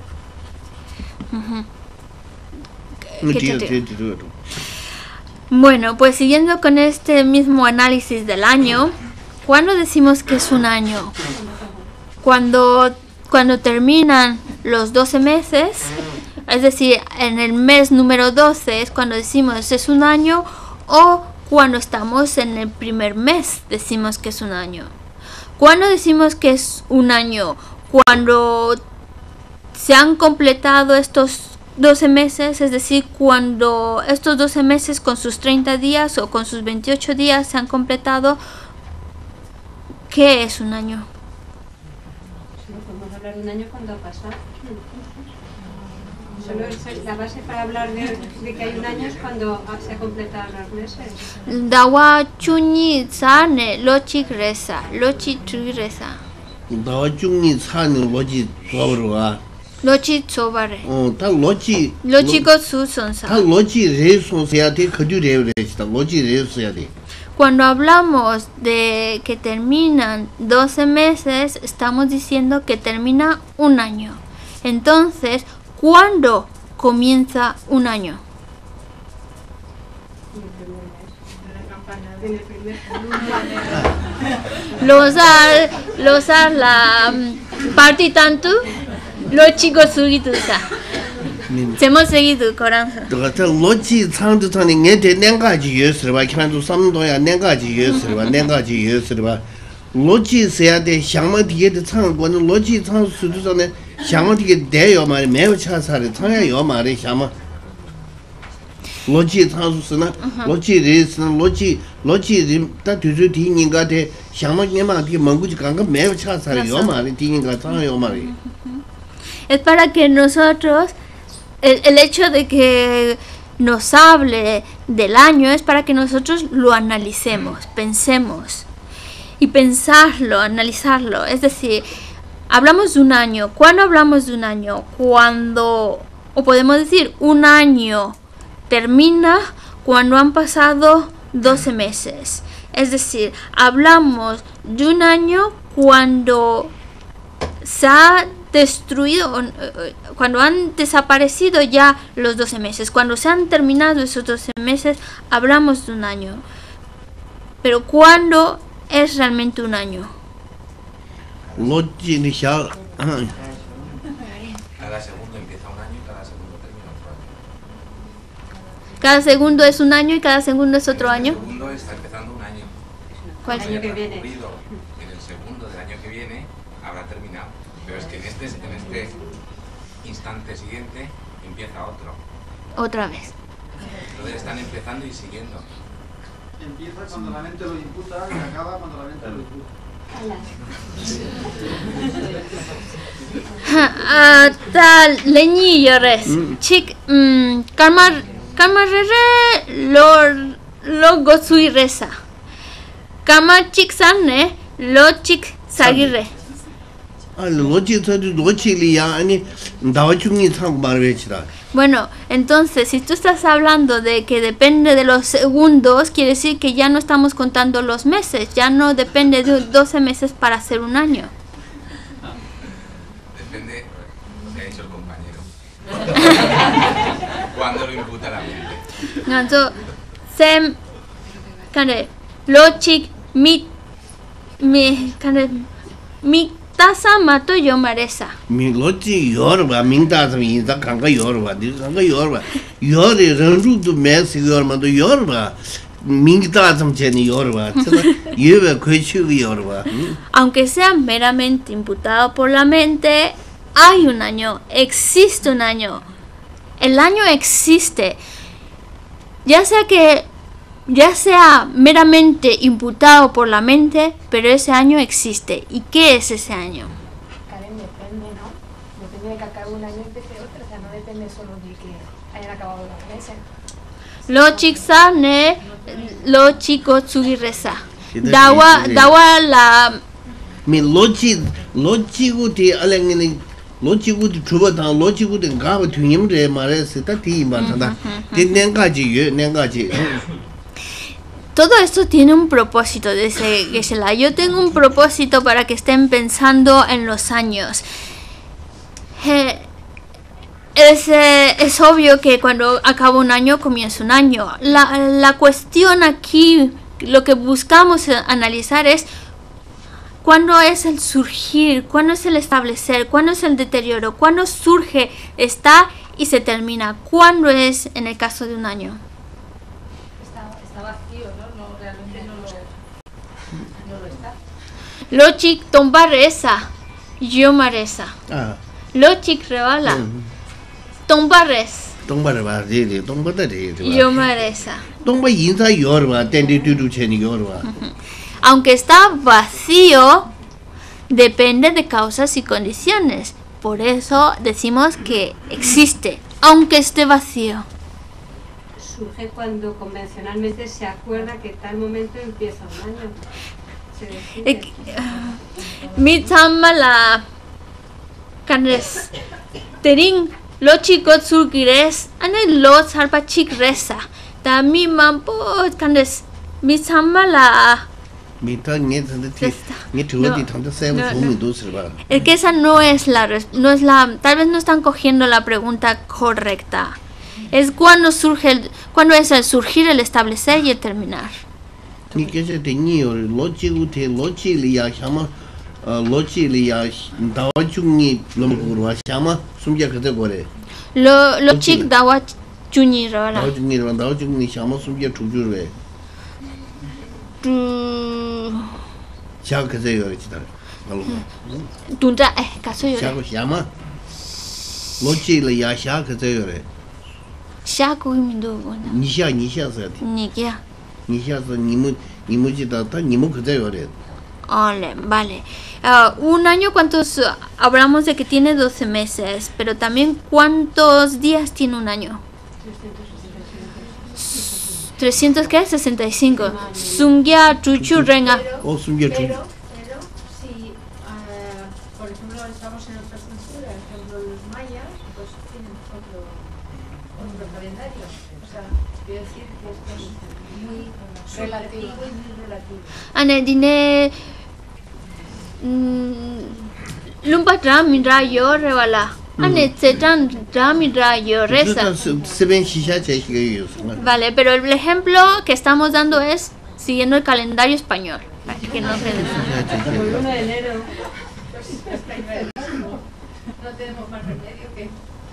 ¿Qué te digo? Bueno, pues siguiendo con este mismo análisis del año, ¿cuándo decimos que es un año? Cuando, cuando terminan los doce meses, es decir, en el mes número doce es cuando decimos es un año, o cuando estamos en el primer mes decimos que es un año. ¿Cuándo decimos que es un año? Cuando se han completado estos doce meses, es decir, cuando estos doce meses con sus treinta días o con sus veintiocho días se han completado. ¿Qué es un año? No podemos hablar de un año cuando ha pasado. Solo es la base para hablar de, de que hay un año es cuando se completan los meses. Dawa chuni sane lochik resa, lochi tui resa, 다와 중니 사는 로지 조버와 lochi sobare, 어다 로지 lochi go su 다 sonsa. 로지 레소스야 돼 그주 레레시다 로지 레소스야 돼 Cuando hablamos de que terminan doce meses, estamos diciendo que termina un año. Entonces, ¿cuándo comienza un año? En el primer Los al, los al la party tanto, los chicos sugidusa. Se hemos seguido corazón. 저 로지 창도 창에 내대 냉가지 예스르바 칸도 삼도야 냉가지 예스르바 냉가지 예스르바 로지 세야 돼 샹마디게 창고는 로지 창 수두선에 샹마디게 대요 말이 매우 차사리 창야요 말이 샹마 로지 창수스나 로지 레스나 로지 로지 다 뒤주 뒤인가 돼 샹마게마디 મં구지 간가 매우 차사리요 말이 뒤인가 창야요 말이 Es para que nosotros, el, el hecho de que nos hable del año es para que nosotros lo analicemos, pensemos. Y pensarlo, analizarlo. Es decir, hablamos de un año. ¿Cuándo hablamos de un año? Cuando, o podemos decir, un año termina cuando han pasado doce meses. Es decir, hablamos de un año cuando se ha destruido, cuando han desaparecido ya los doce meses. Cuando se han terminado esos doce meses, hablamos de un año. Pero ¿cuándo es realmente un año? 로지니 샤 Cada segundo empieza un año y cada segundo termina otro año. Cada segundo es un año y cada segundo es otro año. El segundo está empezando un año. ¿Cuál? El año que viene. Transcurrido. En el segundo del año que viene habrá terminado. Pero es que en este, en este instante siguiente empieza otro. Otra vez. Entonces están empezando y siguiendo. Empieza cuando la mente lo imputa y acaba cuando la mente lo imputa. Tal leñi yores. Chik karma karma re lo lo gosui resa. Karma chik sanne lo chik sagire. 아 로지 저도 로치리야 아니 나와 중니 창 말베치다 Bueno, entonces, si tú estás hablando de que depende de los segundos, quiere decir que ya no estamos contando los meses, ya no depende de doce meses para hacer un año. Depende lo que ha dicho el compañero. Cuando lo imputa la mente. Entonces, sem, kare, lo chik, mi, mi, kare, mi tasa mato yo maresa. 미 로지 요르바 민다서 이다 강가 요르바 니 강가 요르바 요르 런루도 메스 요르마도 요르바 민다서 제니 요르바 예베 괴치기 요르바 Aunque sea meramente imputado por la mente, hay un año, existe un año. El año existe. Ya sea que ya sea meramente imputado por la mente, pero ese año existe. ¿Y qué es ese año? Karen, depende, ¿no? Depende de que acabe un año y empiece otro. O sea, no depende solo de que hayan acabado los meses. Lo chiksane, lo chico tsugiresa. Dawa, dawa la 미 로지 로지고디 알랭니 로지고디 주바다 로지고디 가바 튀임데 말에서 다티 말한다 딘nen가지 예 nen가지 todo esto tiene un propósito, dice Geshe-la. Yo tengo un propósito para que estén pensando en los años. Eh, es, eh, es obvio que cuando acaba un año, comienza un año. La, la cuestión aquí, lo que buscamos analizar es cuándo es el surgir, cuándo es el establecer, cuándo es el deterioro, cuándo surge, está y se termina. ¿Cuándo es en el caso de un año? Está, está vacío, ¿no? No, realmente no lo, no lo está. Lochik tomba reza, yo maresa. 아 Lochik rebala, tomba res, 동바를 봐 제리 동바다 제리 yo maresa. 동바 인사 요르바 땡디 뚜두 체니 요르바 Aunque está vacío, depende de causas y condiciones. Por eso decimos que existe. aunque esté vacío. Surge cuando convencionalmente se acuerda que tal momento empieza un año. Se decide. Mitama la canres. Tering lo chicos surgires, ane lo sarpa chic resa. Ta mi mampo canres. Mitama la. Mita nge tanda ti nge tuwa di tanda sayo sumi do sirba. Es que esa no es la res- no es la tal vez no están cogiendo la pregunta correcta. Es cuando surge el, cuando es el surgir, el establecer y el terminar. Ni que se te ni yo lochi u te lochi li ya shama lochi li ya dawa chungi lomo kurwa shama sumja kate gore. Lo lo chic dawa chuni rola. Dawa chungi rwa dawa chungi shama sumja chujurwe. Tu Sha kate yore chidar. tunja eh caso yo. Sha ko shama lochi li ya sha kate yore. Shaku mindu bona. Nisha nisha sa ti. Ni kia. Nisha sa nimu nimu chita ta nimu kate yore. Ole, vale. Ah, un año, ¿cuántos? Hablamos de que tiene doce meses, pero también ¿cuántos días tiene un año? trescientos ¿qué? sesenta y cinco. Sungya chuchu renga. O sumja chuju. Pero, pero si, ah, por ejemplo, estamos en otras culturas, por ejemplo, los mayas, pues tienen otro, otro calendario. O sea, quiero decir que esto es muy relativo y muy relativo. Ane dine lumpa drami rayo revala. Ane tsetan drami rayo reza. Seben shisha che shiga yo. Vale, pero el ejemplo que estamos dando es siguiendo el calendario español. Para que no se des- El uno de enero. No tenemos más remedio que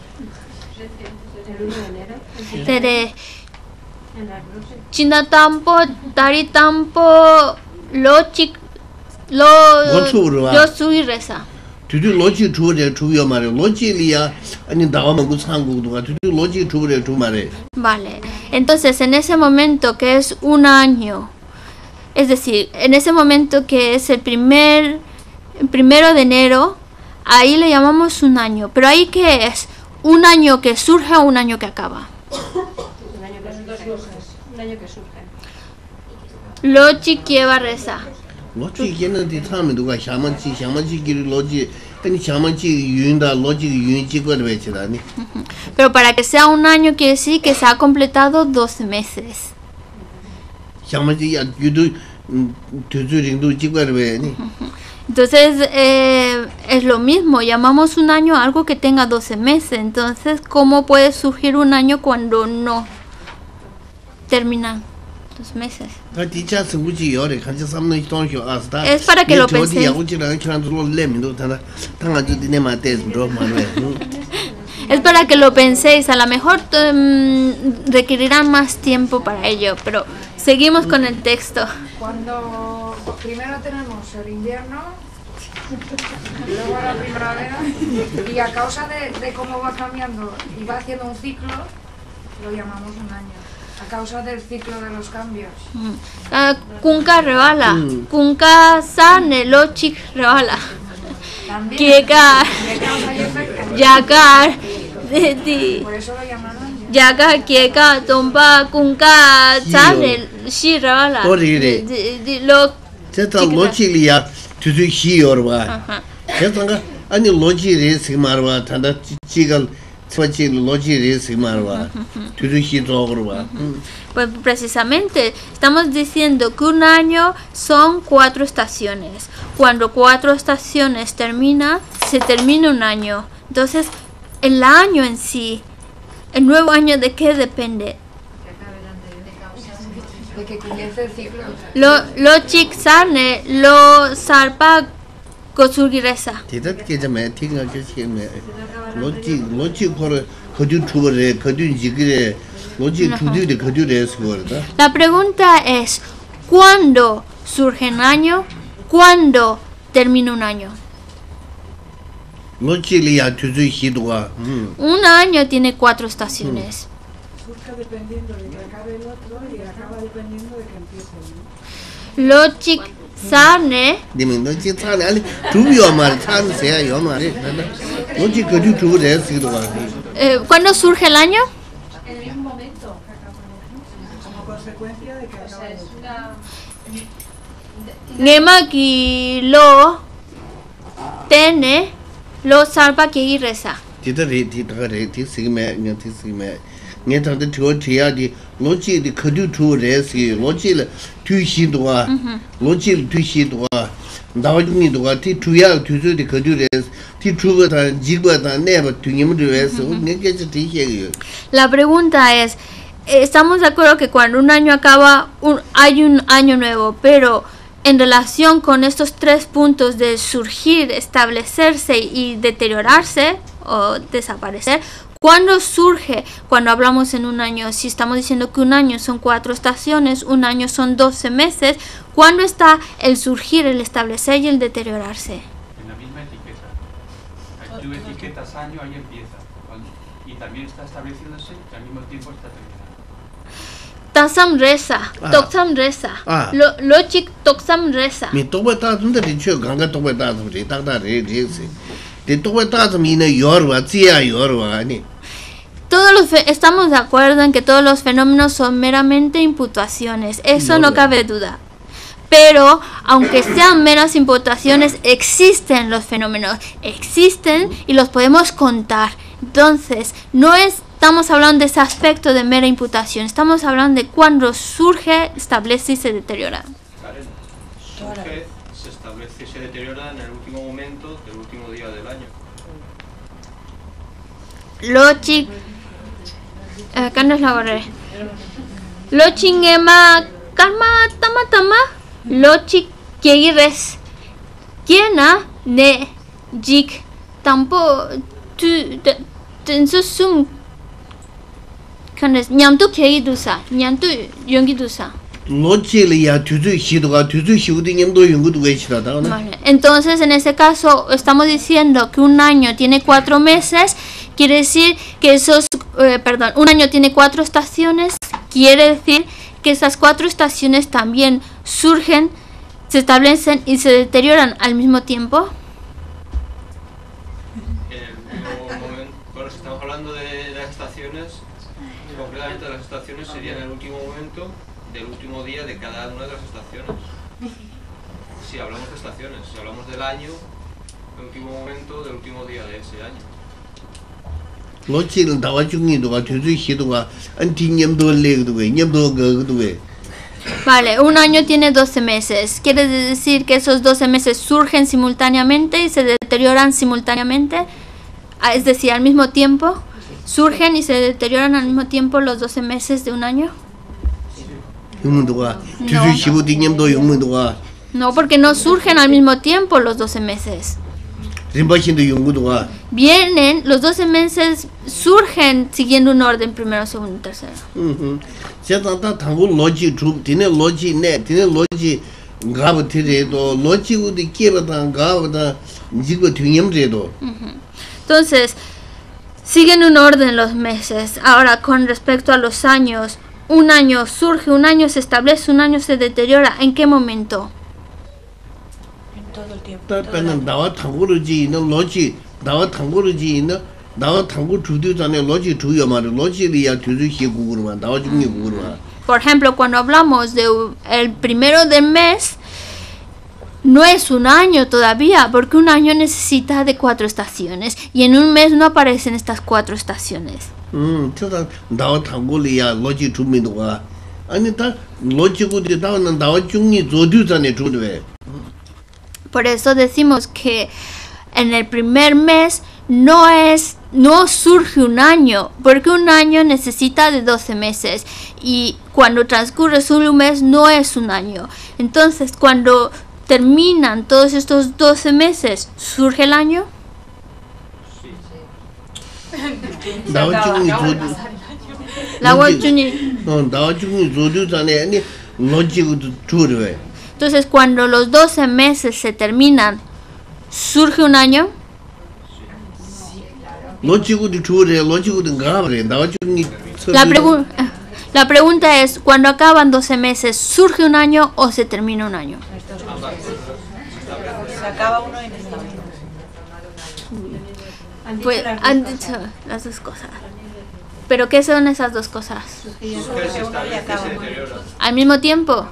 El uno de enero. Tere En las noches. China tampo, Dari tampo, lo chic, lo Gochu-ro-wa. yo soy reza. tutu lochi chubare chubiyo mare, lochi liya ani dawa mangu sangu duwa, tutu lochi chubare chubare. Vale, entonces en ese momento que es un año, es decir, en ese momento que es el primer, el primero de enero, ahí le llamamos un año. Pero ahí que es un año que surge o un año que acaba. Un año que surge. Un año que surge. Lo chiquieva reza. Lochi kena di tami duwa, shamanchi, shamanchi kiri lochi, ani shamanchi yunda, lochi yunchi kwa dweche da ni. Pero para que sea un año quiere decir que se ha completado doce meses. Shamanchi ya yudu, tutu ringdu chikwa dwe ni. Entonces eh, es lo mismo, llamamos un año algo que tenga doce meses. Entonces, ¿cómo puede surgir un año cuando no terminan los meses? Ta di cha senguchi yore, kancha samno hitonsho asta. Es para que lo penséis. Yaguchi ranga chirandu lo lemi do, tanda, tanga ju dine ma tes bro manwe. Es para que lo penséis, a lo mejor um, requerirán más tiempo para ello, pero seguimos con el texto. Cuando primero tenemos el invierno, luego la primavera, y a causa de, de cómo va cambiando y va haciendo un ciclo, lo llamamos un año. A causa del ciclo de los cambios. Uh, kunka revala, kunka sane lochik revala. También, Kieka, de causa y efecto. yakar, de ti. Por eso lo llaman año. Yaka kieka tomba kunka sane shi revala. Orire. Di- di- Lo Cheta lochi liya tutu hi yorwa. Cheta ani lochi re simarwa, tanda chigal tsuachi lochi re simarwa. Tutu hi zogorwa. Pues precisamente estamos diciendo que un año son cuatro estaciones. Cuando cuatro estaciones termina, se termina un año. Entonces, el año en sí, el nuevo año, ¿de qué depende? De que comience el ciclo. Lo lo chiksane, lo sarpa gosurgiresa. Teta keja me tinga kecha me. Lochi lochi kore kaju chubare, kaju jigire, lochi tutu de kaju re sigorda. La pregunta es, ¿cuándo surge un año? ¿Cuándo termina un año? Lochi liya tutu hi duwa. Un año tiene cuatro estaciones. Surge dependiendo de que acabe el otro y acaba dependiendo de que empiece el Lo chiksane, Dime lochi tsane ani chubiyo mare, tsane seya yo mare. logic could do this. Eh, ¿Cuándo surge el año? En el mismo momento. Como consecuencia de que O sea, acaba es de- una... Ngema ki lo tene lo salva ki resa. Did the rate, did the rate, this man, this man. Get on the two tiadi, logic could do two rescue, logic two sheet wa, logic two sheet wa. Dawjuni do wa ti tuya tu tu de could do this, ti truba and jigba and never to him to rest, so get to hear. La pregunta es, estamos de acuerdo que cuando un año acaba un, hay un año nuevo, pero en relación con estos tres puntos de surgir, establecerse y deteriorarse o desaparecer, ¿cuándo surge cuando hablamos en un año? Si estamos diciendo que un año son cuatro estaciones, un año son doce meses, ¿cuándo está el surgir, el establecer y el deteriorarse? En la misma etiqueta. Ahí tú etiquetas año, ahí empieza. Cuando- y también está estableciéndose y al mismo tiempo está terminando. Taksam resa, Ah. toksam resa, Ah. lo logic toksam resa. Me toba ta dum de chu ganga toba ta dum de ta ta re re se. De toba ta dum ina yorwa, zia yorwa ni. Todos los fe- estamos de acuerdo en que todos los fenómenos son meramente imputaciones, eso No, no no. cabe duda. Pero, aunque sean meras imputaciones, existen los fenómenos, existen y los podemos contar. Entonces, no estamos hablando de ese aspecto de mera imputación, estamos hablando de cuando surge, establece y se deteriora. Karen, surge, se establece y se deteriora en el último momento del último día del año. Logic, acá no es la borré. Logic ema, calma, tama tama. Logic res. Kiena ne jik tampo tu tenso sum. Kanes nyamtu kegi dusa, nyamtu yongi dusa. Lochi le ya tu tu shi do ga tu tu shi de nyam do yung du we shi da da na. Vale. Entonces, en ese caso, estamos diciendo que un año tiene cuatro meses, quiere decir que esos, eh, perdón, un año tiene cuatro estaciones, quiere decir que esas cuatro estaciones también surgen, se establecen y se deterioran al mismo tiempo. En el último momento, bueno, si estamos hablando de las estaciones, concretamente las estaciones serían el último momento del último día de cada una de las estaciones. Si hablamos de estaciones, si hablamos del año, el último momento del último día de ese año. Lochi le da wa chung ni do ga tu tu shi do ga an ti nyam do le do we nyam do ga do we. Vale, un año tiene doce meses, quiere decir que esos doce meses surgen simultáneamente y se deterioran simultáneamente, ah, es decir, al mismo tiempo, surgen y se deterioran al mismo tiempo los doce meses de un año. Yung do ga tu tu shi bu de nyam do yung do ga. No, porque no surgen al mismo tiempo los doce meses. Rimba shin de yung do ga. Vienen, los doce meses surgen siguiendo un orden, primero, segundo, tercero. Mhm. Se ta ta tang go logi tru tine logi ne tine logi ga bu ti re do logi u de ke ba da ga ba da ji go tu nyam re do. Entonces, siguen un orden los meses. Ahora, con respecto a los años, un año surge, un año se establece, un año se deteriora. ¿En qué momento? En todo el tiempo. Ta toda pa la na da wa tang go ji no logi da wa tang go ji no da wa tang go tu du da ne logi tu yo ma logi li ya tu du shi gu gu ma da wa jung ni gu gu ma. Por ejemplo, cuando hablamos de u- el primero del mes, no es un año todavía, porque un año necesita de cuatro estaciones y en un mes no aparecen estas cuatro estaciones. 음, 저다 나와 당고리야 로지 주민도가 아니 다 로지고디 다는 나와 중니 조두잖아 조두에. Por eso decimos que en el primer mes no es, no surge un año, porque un año necesita de doce meses y cuando transcurre solo un mes no es un año. Entonces, cuando terminan todos estos doce meses, ¿surge el año? 나와 중니 조두. La 로지- Wachuni. 어, 나와 중니 조두잖아. 아니 로지고도 조두에. Entonces, cuando los doce meses se terminan, ¿surge un año? 로지고도 조래 로지고도 가버려. 나와 중니 La, pregu- la pregunta es, cuando acaban doce meses, ¿surge un año o se termina un año? Se acaba uno y empieza otro. Han dicho Pues las dos han cosas. dicho las dos cosas. ¿Pero qué son esas dos cosas? Surge y se establece y se deteriora. Al mismo tiempo.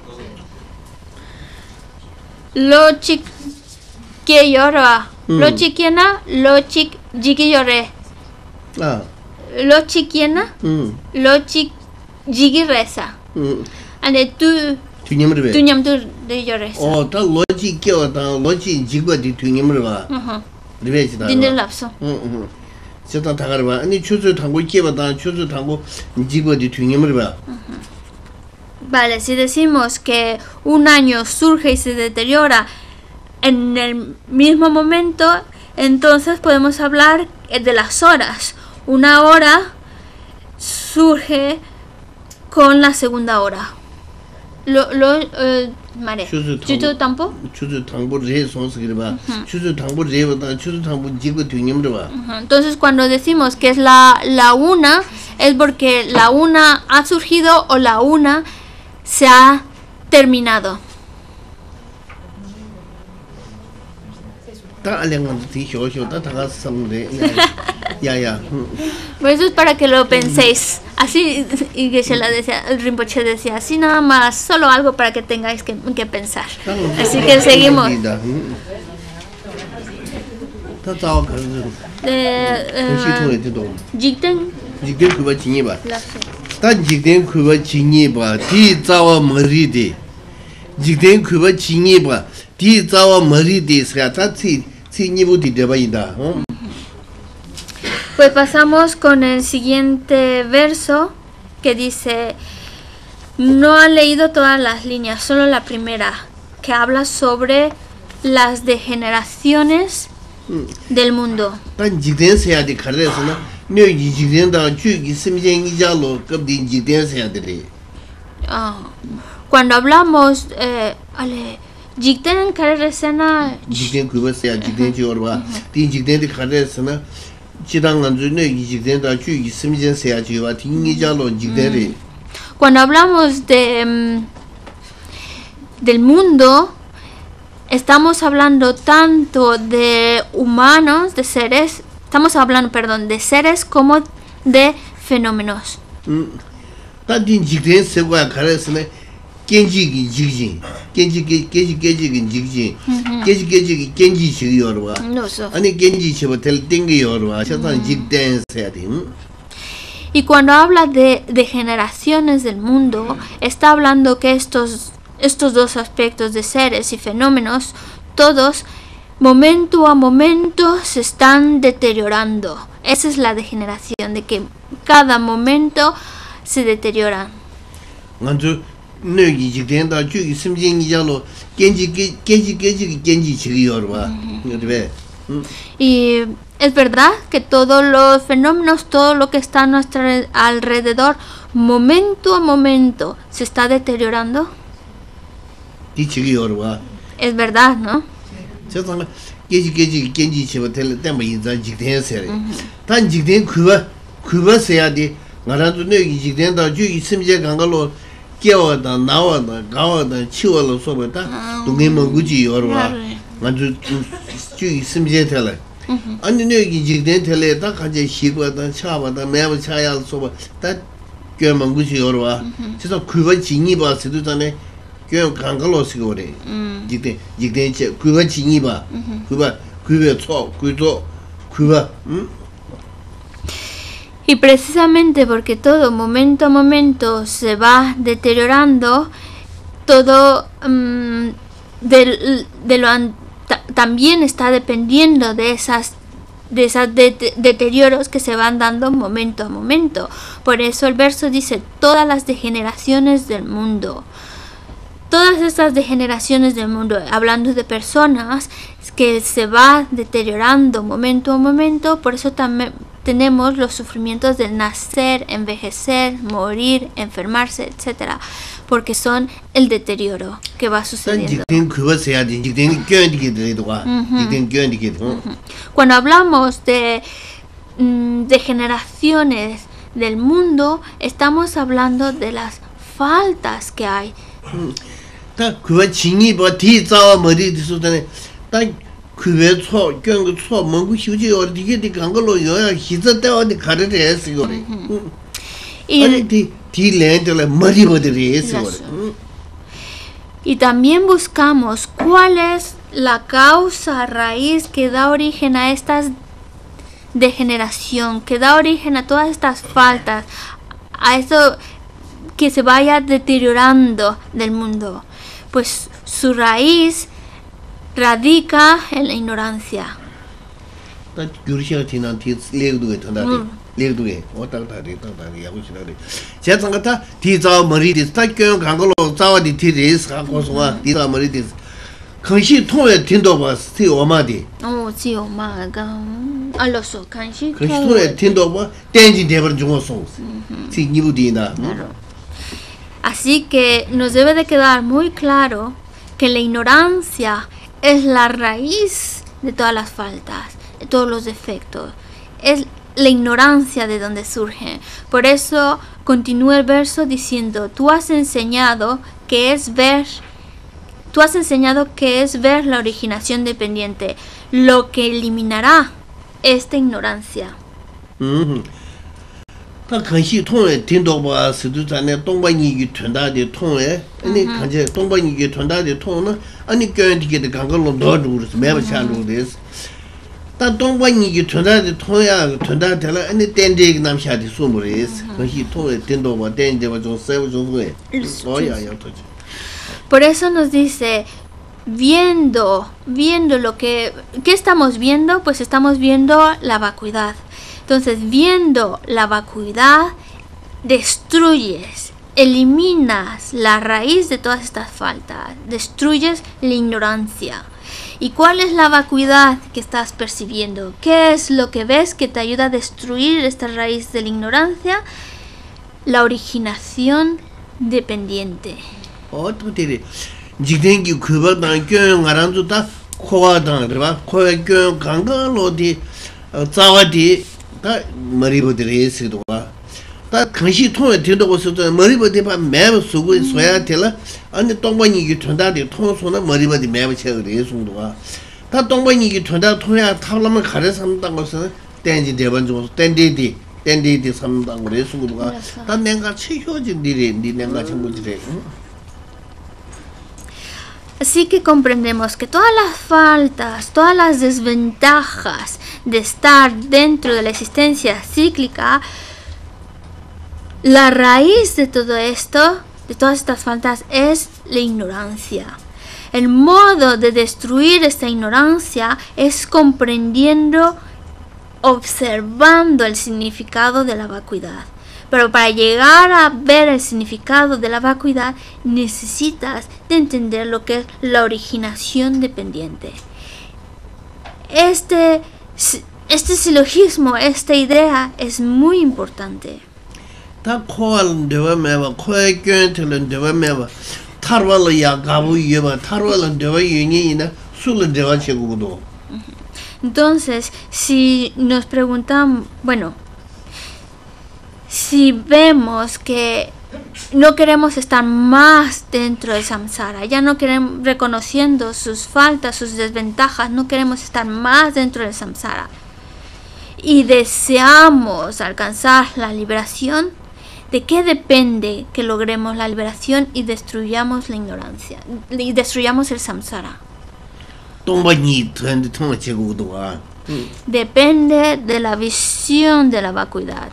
Lo chik que llora. Lo Mm. chiquiena, lo chik jiki llore. Ah. Lo chiquiena, 음. lo chik jiki reza. 음. Ande tu 튜님을 tu 왜? nyam tu de lloresa. 어, 다 로지 끼어다 로지 지고디 튜님을 봐. Ajá. 리베지다. Dinde lapso. 응, 응. 저다 다가를 봐. 아니 추수 당고 끼어다 추수 당고 지고디 튜님을 봐. Vale, si decimos que un año surge y se deteriora en el mismo momento, entonces podemos hablar de las horas. Una hora surge con la segunda hora. Lo, lo, eh, Mare, 추수 ¿Chucho tampoco? 추수 당고 레 손스기를 봐. 추수 당고 레보다 추수 당고 지고 튜님을 봐. Ajá. Entonces cuando decimos que es la, la una, es porque la una ha surgido o la una se ha terminado. 다 알량한테 뒤쇼쇼 다 다가 삼래. 야야. Pues eso es para que lo penséis. Así, y que se la decía, el Rinpoche decía, así nada más, solo algo para que tengáis que, que pensar. Así que seguimos. 다 자와 가는 De, 시통에 eh, 되도. Jikten, 지금 그거 지니 봐. la- 단 지금 그거 지니 봐. 뒤 자와 머리디. 지금 그거 지니 봐. 뒤 자와 머리디. 다 치, 치니부디 되바이다. 어? Pues pasamos con el siguiente verso que dice, no han leído todas las líneas, solo la primera, que habla sobre las degeneraciones del mundo. 단 지금 세야디 가르에서는 너 지금다 주기 심정이 자로 급디 지금 세야 돼. Ah, cuando hablamos, eh, ale, Jikten Karesena, 지금 그거 세야 지금 지어로 봐. 뒤 지금데 가르에서는 지당한 주는 이 지금다 주기 심정 세야 지와 딩이 자로 지금데. cuando hablamos de mm, del mundo, estamos hablando tanto de humanos, de seres, estamos hablando, perdón, de seres como de fenómenos. 음. 단딘 지금 세고야 가르에서는 겐지기 지기. 겐지기 겐지 겐지기 지기. 겐지 겐지기 겐지 지기로 봐. No sé. 아니 겐지 쳐 텔 땡기요로 봐. 저단 지금 세야 돼. Y cuando habla de, de generaciones del mundo, está hablando que estos, estos dos aspectos de seres y fenómenos, todos, momento a momento, se están deteriorando. Esa es la degeneración, de que cada momento se deterioran. 먼저 너기 지된다 주기 심정이자로 겐지 겐지 겐지 겐지 지기요로 봐. 그래. 음. Y es verdad que todos los fenómenos, todo lo que está a nuestro alrededor, momento a momento, se está deteriorando. 디 지기요로 봐. Es verdad, ¿no? 저단 겐지 겐지 겐지 쳐 텔 땡뭐 인자 지된세. 단 지된 그거 그거 세야 돼. 나라도 너기 지된다 주기 심정 간걸로 깨워다 나와다 가와다 치워로 소버다 동네 먹으지요로 봐. 먼저 주기 심정 텔. 아니 너기 지된 텔에 다 가지 시고다 차바다 매버 차야 소바 다 교만 구시요로 와. 그래서 그거 진이 봐서도 전에 교 강가로 쓰고 그래. 지된 지된 체 그거 진이 봐. 그거 그거 초 그거 그거 음. Y precisamente porque todo momento a momento se va deteriorando, todo mm, del- de lo an- ta- también está dependiendo de esas de esos de- deterioros que se van dando momento a momento. Por eso el verso dice todas las degeneraciones del mundo. Todas estas degeneraciones del mundo, hablando de personas que se va deteriorando momento a momento, por eso también tenemos los sufrimientos del nacer, envejecer, morir, enfermarse, etcétera, porque son el deterioro que va 단 sucediendo. 지된 그거 세야 돼. 지된 견디게 되도 와. 지된 견디게 돼. Cuando hablamos de mm, degeneraciones del mundo, estamos hablando de las faltas que hay. 다 그거 진이 봐. 뒤 자와 머리 뒤수다네. 딱 그외 초 경고 초 먹고 휴지 어디게 디 간걸로 요야 희자 때어디 가르래 했어요. Y, 디랜드를 머리 버들이 했어요. y también buscamos cuál es la causa raíz que da origen a estas degeneración, que da origen a todas estas faltas, a eso que se vaya deteriorando del mundo. Pues su raíz radica en la ignorancia. 레그도게 오딱다리 딱다리 하고 지나래 제상가타 디자 머리디 딱겨 간걸로 자와디 디리스 하고서와 디자 머리디 컨시 통에 틴도 봐스 오마디 어 지오마가 알로소 컨시 컨시 통에 틴도 봐 땡지 대버 중어송 시 니부디나. Así que nos debe de quedar muy claro que la ignorancia es la raíz de todas las faltas, de todos los defectos. Es la ignorancia de donde surge. Por eso continúa el verso diciendo: tú has enseñado que es ver, tú has enseñado que es ver la originación dependiente, lo que eliminará esta ignorancia. Mm-hmm. 다 간시 통에 틴도 봐 스두산에 동반이기 된다데 통에 아니 간제 동반이기 된다데 통은 아니 교인디게 간걸로 넣어주고서 매번 차로 돼서 다 동반이기 된다데 통야 된다데라 아니 땡데기 남샤디 소모레스 간시 통에 틴도 봐 땡데바 좀 세우 좀 해. 어야야 터지. Por eso nos dice, viendo, viendo lo que, ¿qué estamos viendo? Pues estamos viendo la vacuidad. Entonces, viendo la vacuidad, destruyes, eliminas la raíz de todas estas faltas, destruyes la ignorancia. ¿Y cuál es la vacuidad que estás percibiendo? ¿Qué es lo que ves que te ayuda a destruir esta raíz de la ignorancia? La originación dependiente. 어떻게 지den기 그거랑 교영 알아도다 코와당 그봐 코에 교영 강가로디 자와디 다 머리부들이 있어도 다 근시 통에 된다고 해서 머리부터 봐 매번 쓰고 있어야 될라 아니 동반이기 된다데 통소나 머리부터 매번 채우려 해송도가 다 동반이기 된다 통야 타려면 가려 삼다고 해서 땡지 대번 좀 땡디디 땡디디 삼다고 그래서도가 다 내가 치효진 일이 니 내가 전부지래. Así que comprendemos que todas las faltas, todas las desventajas de estar dentro de la existencia cíclica, la raíz de todo esto, de todas estas faltas, es la ignorancia. El modo de destruir esta ignorancia es comprendiendo, observando el significado de la vacuidad. Pero para llegar a ver el significado de la vacuidad, necesitas de entender lo que es la originación dependiente. Este, este silogismo, esta idea es muy importante. Entonces, si nos preguntan, bueno, si vemos que no queremos estar más dentro del samsara, ya no queremos, reconociendo sus faltas, sus desventajas, no queremos estar más dentro del samsara y deseamos alcanzar la liberación, ¿de qué depende que logremos la liberación y destruyamos la ignorancia y destruyamos el samsara? Depende de la visión de la vacuidad.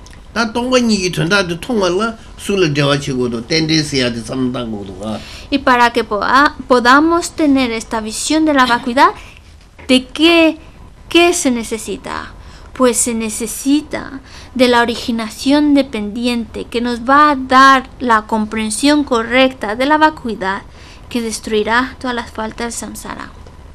Y para que poda, podamos tener esta visión de la vacuidad, ¿de qué, qué se necesita? Pues se necesita de la originación dependiente que nos va a dar la comprensión correcta de la vacuidad que destruirá todas las faltas del samsara.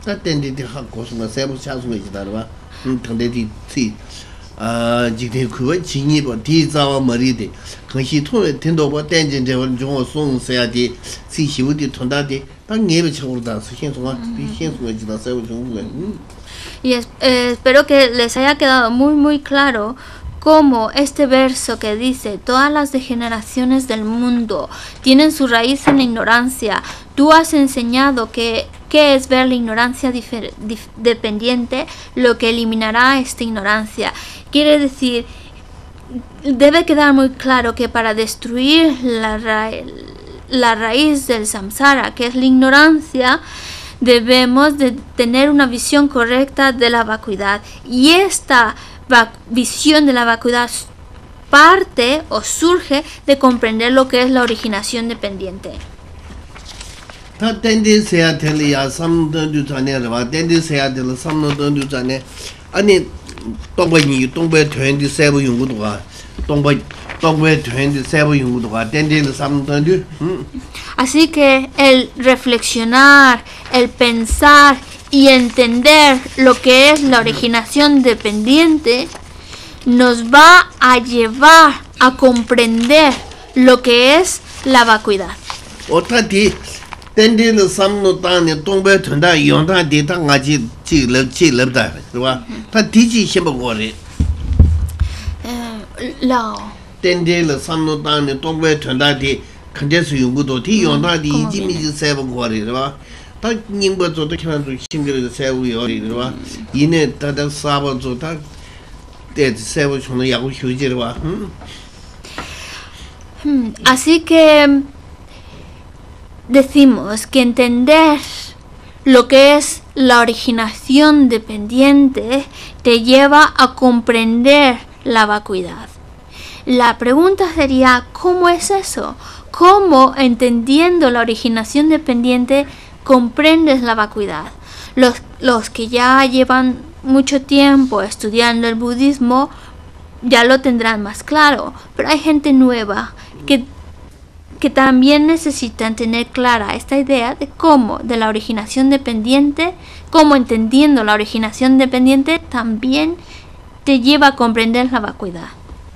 아 지금 그거 진입어 뒤자와 머리데 근시 통에 된도고 땡진 저번 중어 송세야디 시시우디 통다디 딱 예배 쳐오다 신송아 신송에 지다 세우 중에. Y es, eh, espero que les haya quedado muy muy claro cómo este verso que dice todas las degeneraciones del mundo tienen su raíz en la ignorancia. Tú has enseñado que, que ¿Qué es ver la ignorancia dependiente? Lo que eliminará esta ignorancia. Quiere decir, debe quedar muy claro que para destruir la, ra la raíz del samsara, que es la ignorancia, debemos de tener una visión correcta de la vacuidad. Y esta visión de la vacuidad parte o surge de comprender lo que es la originación dependiente. Así que el reflexionar, el pensar y entender lo que es la originación dependiente nos va a llevar a comprender lo que es la vacuidad. Así que decimos que entender lo que es la originación dependiente te lleva a comprender la vacuidad. La pregunta sería, ¿cómo es eso? ¿Cómo, entendiendo la originación dependiente, comprendes la vacuidad? Los, los que ya llevan mucho tiempo estudiando el budismo ya lo tendrán más claro, pero hay gente nueva que, que también necesitan tener clara esta idea de cómo, de la originación dependiente, cómo entendiendo la originación dependiente también te lleva a comprender la vacuidad.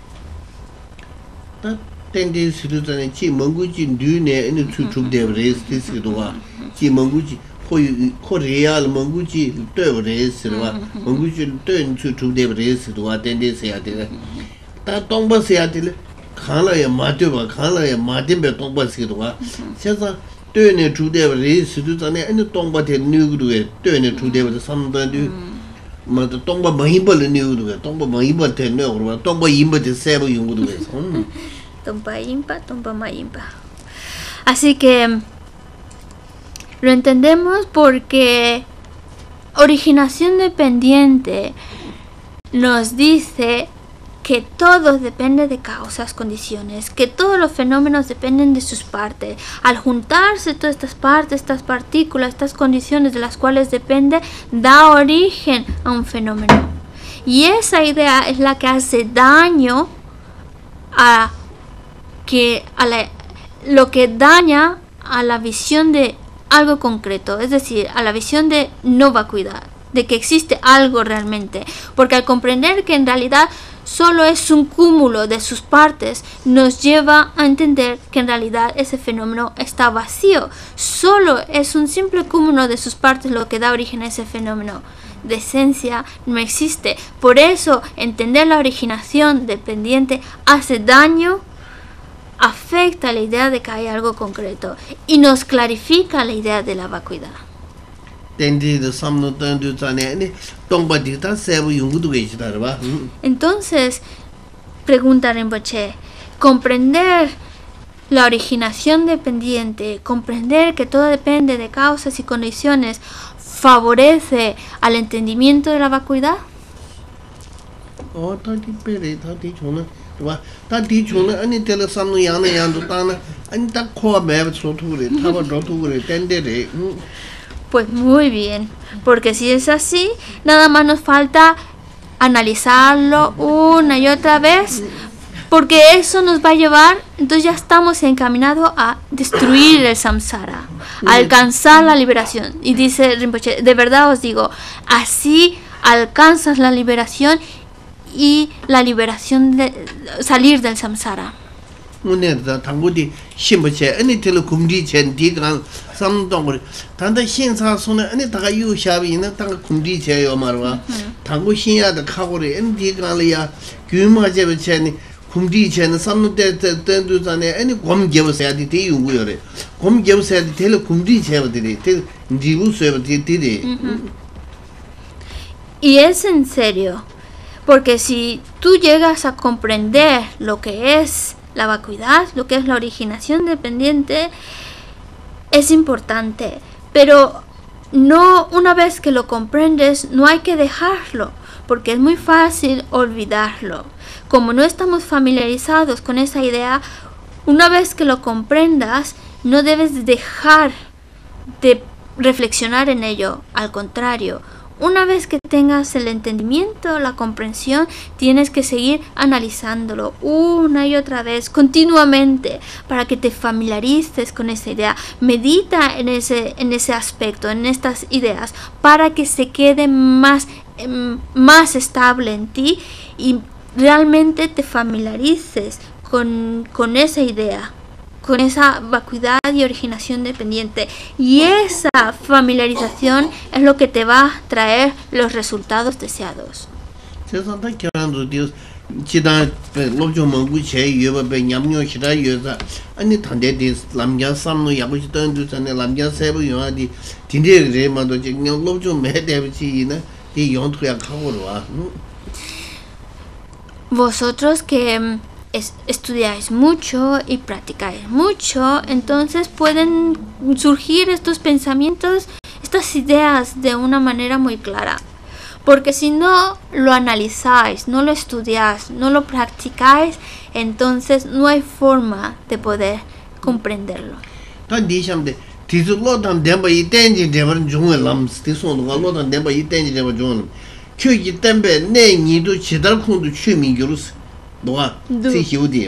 Korea Monguchi Tövre Sirwa Monguchi Tön Chu Devre Sirwa Tende Seatile Ta Tongba Seatile Khala ya Mateba Khala ya Matimbe Tongba Sirwa Sesa Tön Chu Devre Sirwa Ani Tongba Te Nugru Tön Chu Devre Samdan Ma Tongba Mahimba Le Nugru Tongba Mahimba Te Nugru Tongba Yimba Te Sebo Yungru Tongba Yimba Tongba Mahimba. Así que lo entendemos porque originación dependiente nos dice que todo depende de causas, condiciones, que todos los fenómenos dependen de sus partes. Al juntarse todas estas partes, estas partículas, estas condiciones de las cuales depende, da origen a un fenómeno. Y esa idea es la que hace daño a, que, a la, lo que daña a la visión de algo concreto, es decir, a la visión de no vacuidad, de que existe algo realmente, porque al comprender que en realidad solo es un cúmulo de sus partes, nos lleva a entender que en realidad ese fenómeno está vacío, solo es un simple cúmulo de sus partes lo que da origen a ese fenómeno. De esencia no existe. Por eso entender la originación dependiente hace daño, afecta la idea de que hay algo concreto y nos clarifica la idea de la vacuidad. Entonces, pregunta Rinpoche, comprender la originación dependiente, comprender que todo depende de causas y condiciones, ¿favorece al entendimiento de la vacuidad? Pues muy bien, porque si es así, nada más nos falta analizarlo una y otra vez, porque eso nos va a llevar, entonces ya estamos encaminados a destruir el samsara, a alcanzar la liberación. Y dice Rinpoche, de verdad os digo, así alcanzas la liberación y la liberación de salir del samsara. como que você tele cumprir chévere, te digo sobre ti. Y es en serio, porque si tú llegas a comprender lo que es la vacuidad, lo que es la originación dependiente, es importante, pero no, una vez que lo comprendes, no hay que dejarlo, porque es muy fácil olvidarlo. Como no estamos familiarizados con esa idea, una vez que lo comprendas, no debes dejar de reflexionar en ello. Al contrario, una vez que tengas el entendimiento, la comprensión, tienes que seguir analizándolo una y otra vez, continuamente, para que te familiarices con esa idea. Medita en ese, en ese aspecto, en estas ideas, para que se quede más, eh, más estable en ti y realmente te familiarices con, con esa idea, con esa vacuidad y originación dependiente. Y esa familiarización es lo que te va a traer los resultados deseados. Vosotros que Es, estudiáis mucho y practicáis mucho, entonces pueden surgir estos pensamientos, estas ideas de una manera muy clara. Porque si no lo analizáis, no lo estudiáis, no lo practicáis, entonces no hay forma de poder comprenderlo. 노아 티히우디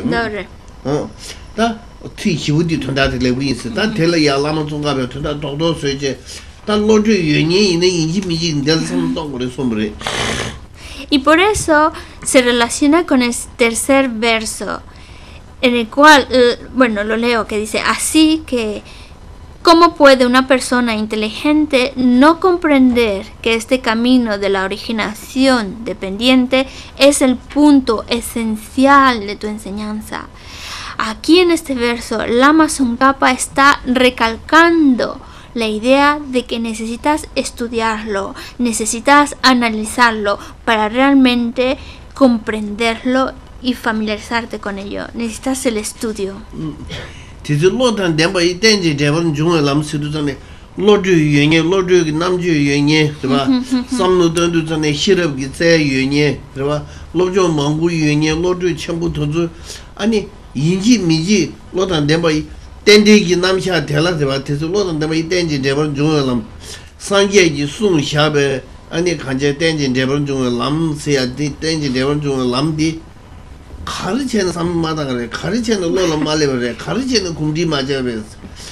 어 다 티히우디 톤다들 레위스 다 텔야 라마 종가베 톤다 도도 소제 다 로주 유니 있는 인지미지 될 손동으로 소물에. Y por eso se relaciona con el tercer verso, en el cual, bueno, lo leo, que dice así que ¿cómo puede una persona inteligente no comprender que este camino de la originación dependiente es el punto esencial de tu enseñanza? Aquí en este verso, Lama Tsongkhapa está recalcando la idea de que necesitas estudiarlo, necesitas analizarlo para realmente comprenderlo y familiarizarte con ello. Necesitas el estudio. Tizi lotan denpa yi tenji devan zhunga lam sidu zane loju yuenye, loju ki namju yuenye, riba? Samnu dendu zane shirab ki zaya yuenye, riba? Loju mangu yuenye, loju chenpu tozu. Ani yinji miji lotan denpa yi tenji ki namsha tela, riba? Tizi lotan denpa yi tenji devan zhunga lam sangye ki sung shabe, ani kanche tenji devan zhunga lam siya di tenji devan zhunga lam di 가르치는 삼마다 그래. 가르치는 로로 말해 그래. 가르치는 군디 맞아 그래.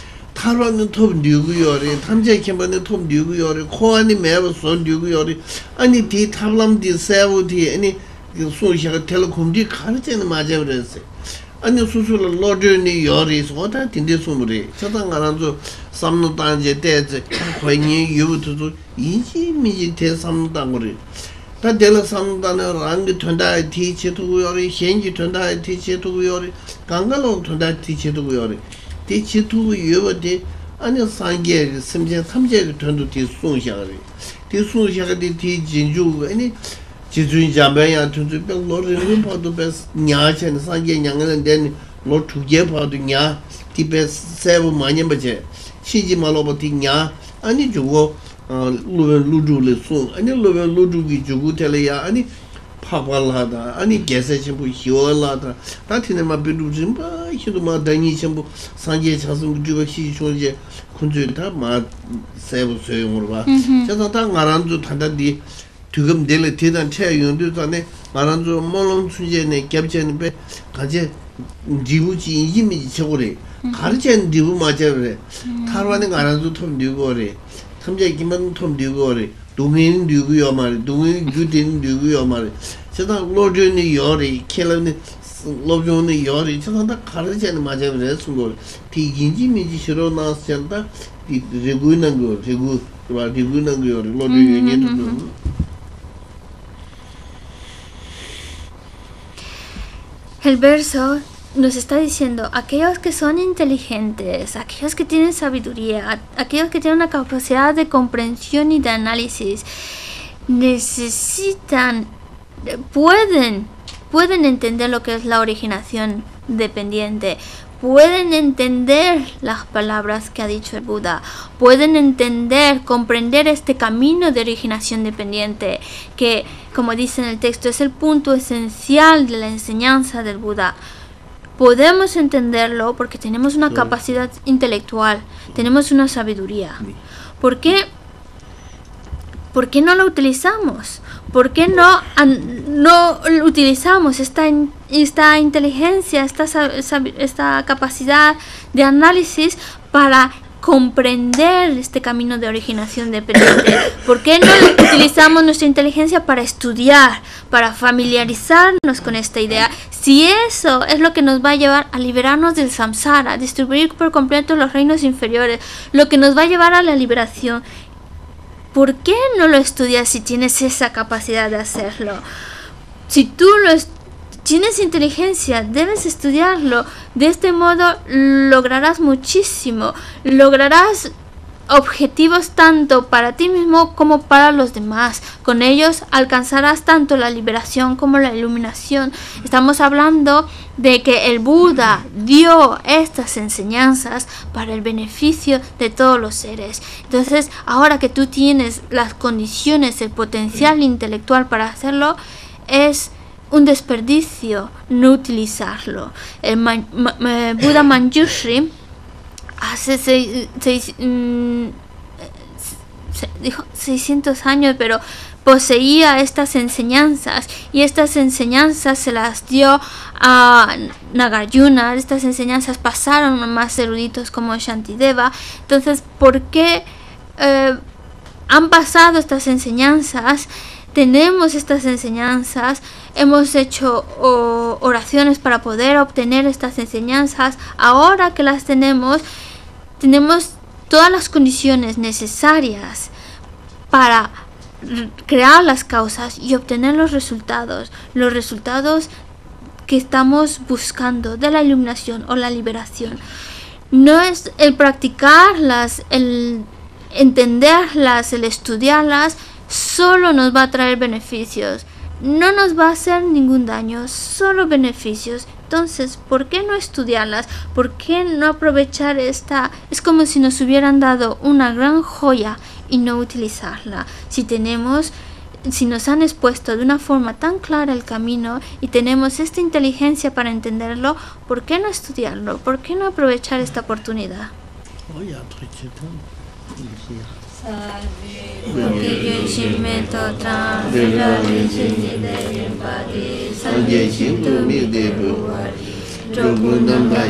타로는 톱 뉴구요리, 탐제 캠번의 톱 뉴구요리, 코안이 매버 손 뉴구요리. 아니 디 탑람디 세우디 아니 그 소시가 텔레콤디 가르치는 맞아 그랬어. 아니 수술을 로르니 요리서 어다 딘데 소물이. 저당 안한도 삼노 단제 대제 거인이 유부도 인지 미지 대삼당 그래. 다 델라 삼단의 랑기 튼다 티치투고요리 현지 튼다 티치투고요리 강가로 튼다 티치투고요리 티치투고 요버디 아니 상계 심제 삼제 튼도 티 송샤리 티 송샤리 티 진주 아니 지주인 잠배야 튼도 별로를 봐도 베스 냐chen 상계 냥을 된 로투게 봐도 냐 티베스 세부 많이 버제 시지 말로버티 냐 아니 주고 luven luju le sung, ani luven luju ki jugu tele ya, ani papa lada, ani gese chenpu hiwa lada, tatine ma bidu chenpa, hidu ma danyi chenpu, sanje chasung juba shi shungje, kunzu ta ma sebu soyong urwa. Chasa ta ngaranzu tanda di, tugam dele tedan chaya yungdu zane, ngaranzu molong sunje ne, gyabche ne pe, kaje dibu chi inji mi chi chegore, 가르치는 디부 맞아요. 타르와는 가라도 톰 디고래. 삼제 기만 톰 디고래. 동인 디고요 말. 동인 규딘 디고요 말. 제가 로드니 요리 켈라니 로드니 요리 제가 가르치는 맞아요. 그래서 뭐 디긴지 미지 싫어 나왔잖다. 디 레구는 거. 레구 와 레구는 거. 로드 유니도. El verso nos está diciendo, aquellos que son inteligentes, aquellos que tienen sabiduría, aquellos que tienen una capacidad de comprensión y de análisis, necesitan, pueden, pueden entender lo que es la originación dependiente, pueden entender las palabras que ha dicho el Buda, pueden entender, comprender este camino de originación dependiente, que, como dice en el texto, es el punto esencial de la enseñanza del Buda. Podemos entenderlo porque tenemos una capacidad intelectual, tenemos una sabiduría. ¿Por qué? ¿Por qué no lo utilizamos? ¿Por qué no, no utilizamos esta, esta inteligencia, esta, esta capacidad de análisis para comprender este camino de originación dependiente? ¿Por qué no utilizamos nuestra inteligencia para estudiar, para familiarizarnos con esta idea? Si eso es lo que nos va a llevar a liberarnos del samsara, a destruir por completo los reinos inferiores, lo que nos va a llevar a la liberación, ¿por qué no lo estudias si tienes esa capacidad de hacerlo? Si tú lo tienes inteligencia, debes estudiarlo. De este modo lograrás muchísimo. Lograrás objetivos tanto para ti mismo como para los demás. Con ellos alcanzarás tanto la liberación como la iluminación. Estamos hablando de que el Buda dio estas enseñanzas para el beneficio de todos los seres. Entonces, ahora que tú tienes las condiciones, el potencial intelectual para hacerlo, es un desperdicio no utilizarlo. El man, ma, ma, Buda Manjushri hace seis, seis, mm, se, dijo seiscientos años, pero poseía estas enseñanzas, y estas enseñanzas se las dio a Nagarjuna. Estas enseñanzas pasaron a más eruditos como Shantideva. Entonces, ¿por qué eh, han pasado estas enseñanzas? Tenemos estas enseñanzas, hemos hecho oh, oraciones para poder obtener estas enseñanzas. Ahora que las tenemos, tenemos todas las condiciones necesarias para crear las causas y obtener los resultados, los resultados que estamos buscando de la iluminación o la liberación. No es el practicarlas, el entenderlas, el estudiarlas, solo nos va a traer beneficios. No nos va a hacer ningún daño, solo beneficios. Entonces, ¿por qué no estudiarlas? ¿Por qué no aprovechar esta? Es como si nos hubieran dado una gran joya y no utilizarla. Si tenemos, si nos han expuesto de una forma tan clara el camino y tenemos esta inteligencia para entenderlo, ¿por qué no estudiarlo? ¿Por qué no aprovechar esta oportunidad? Porque yo shime totra,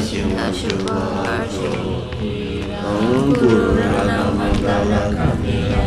de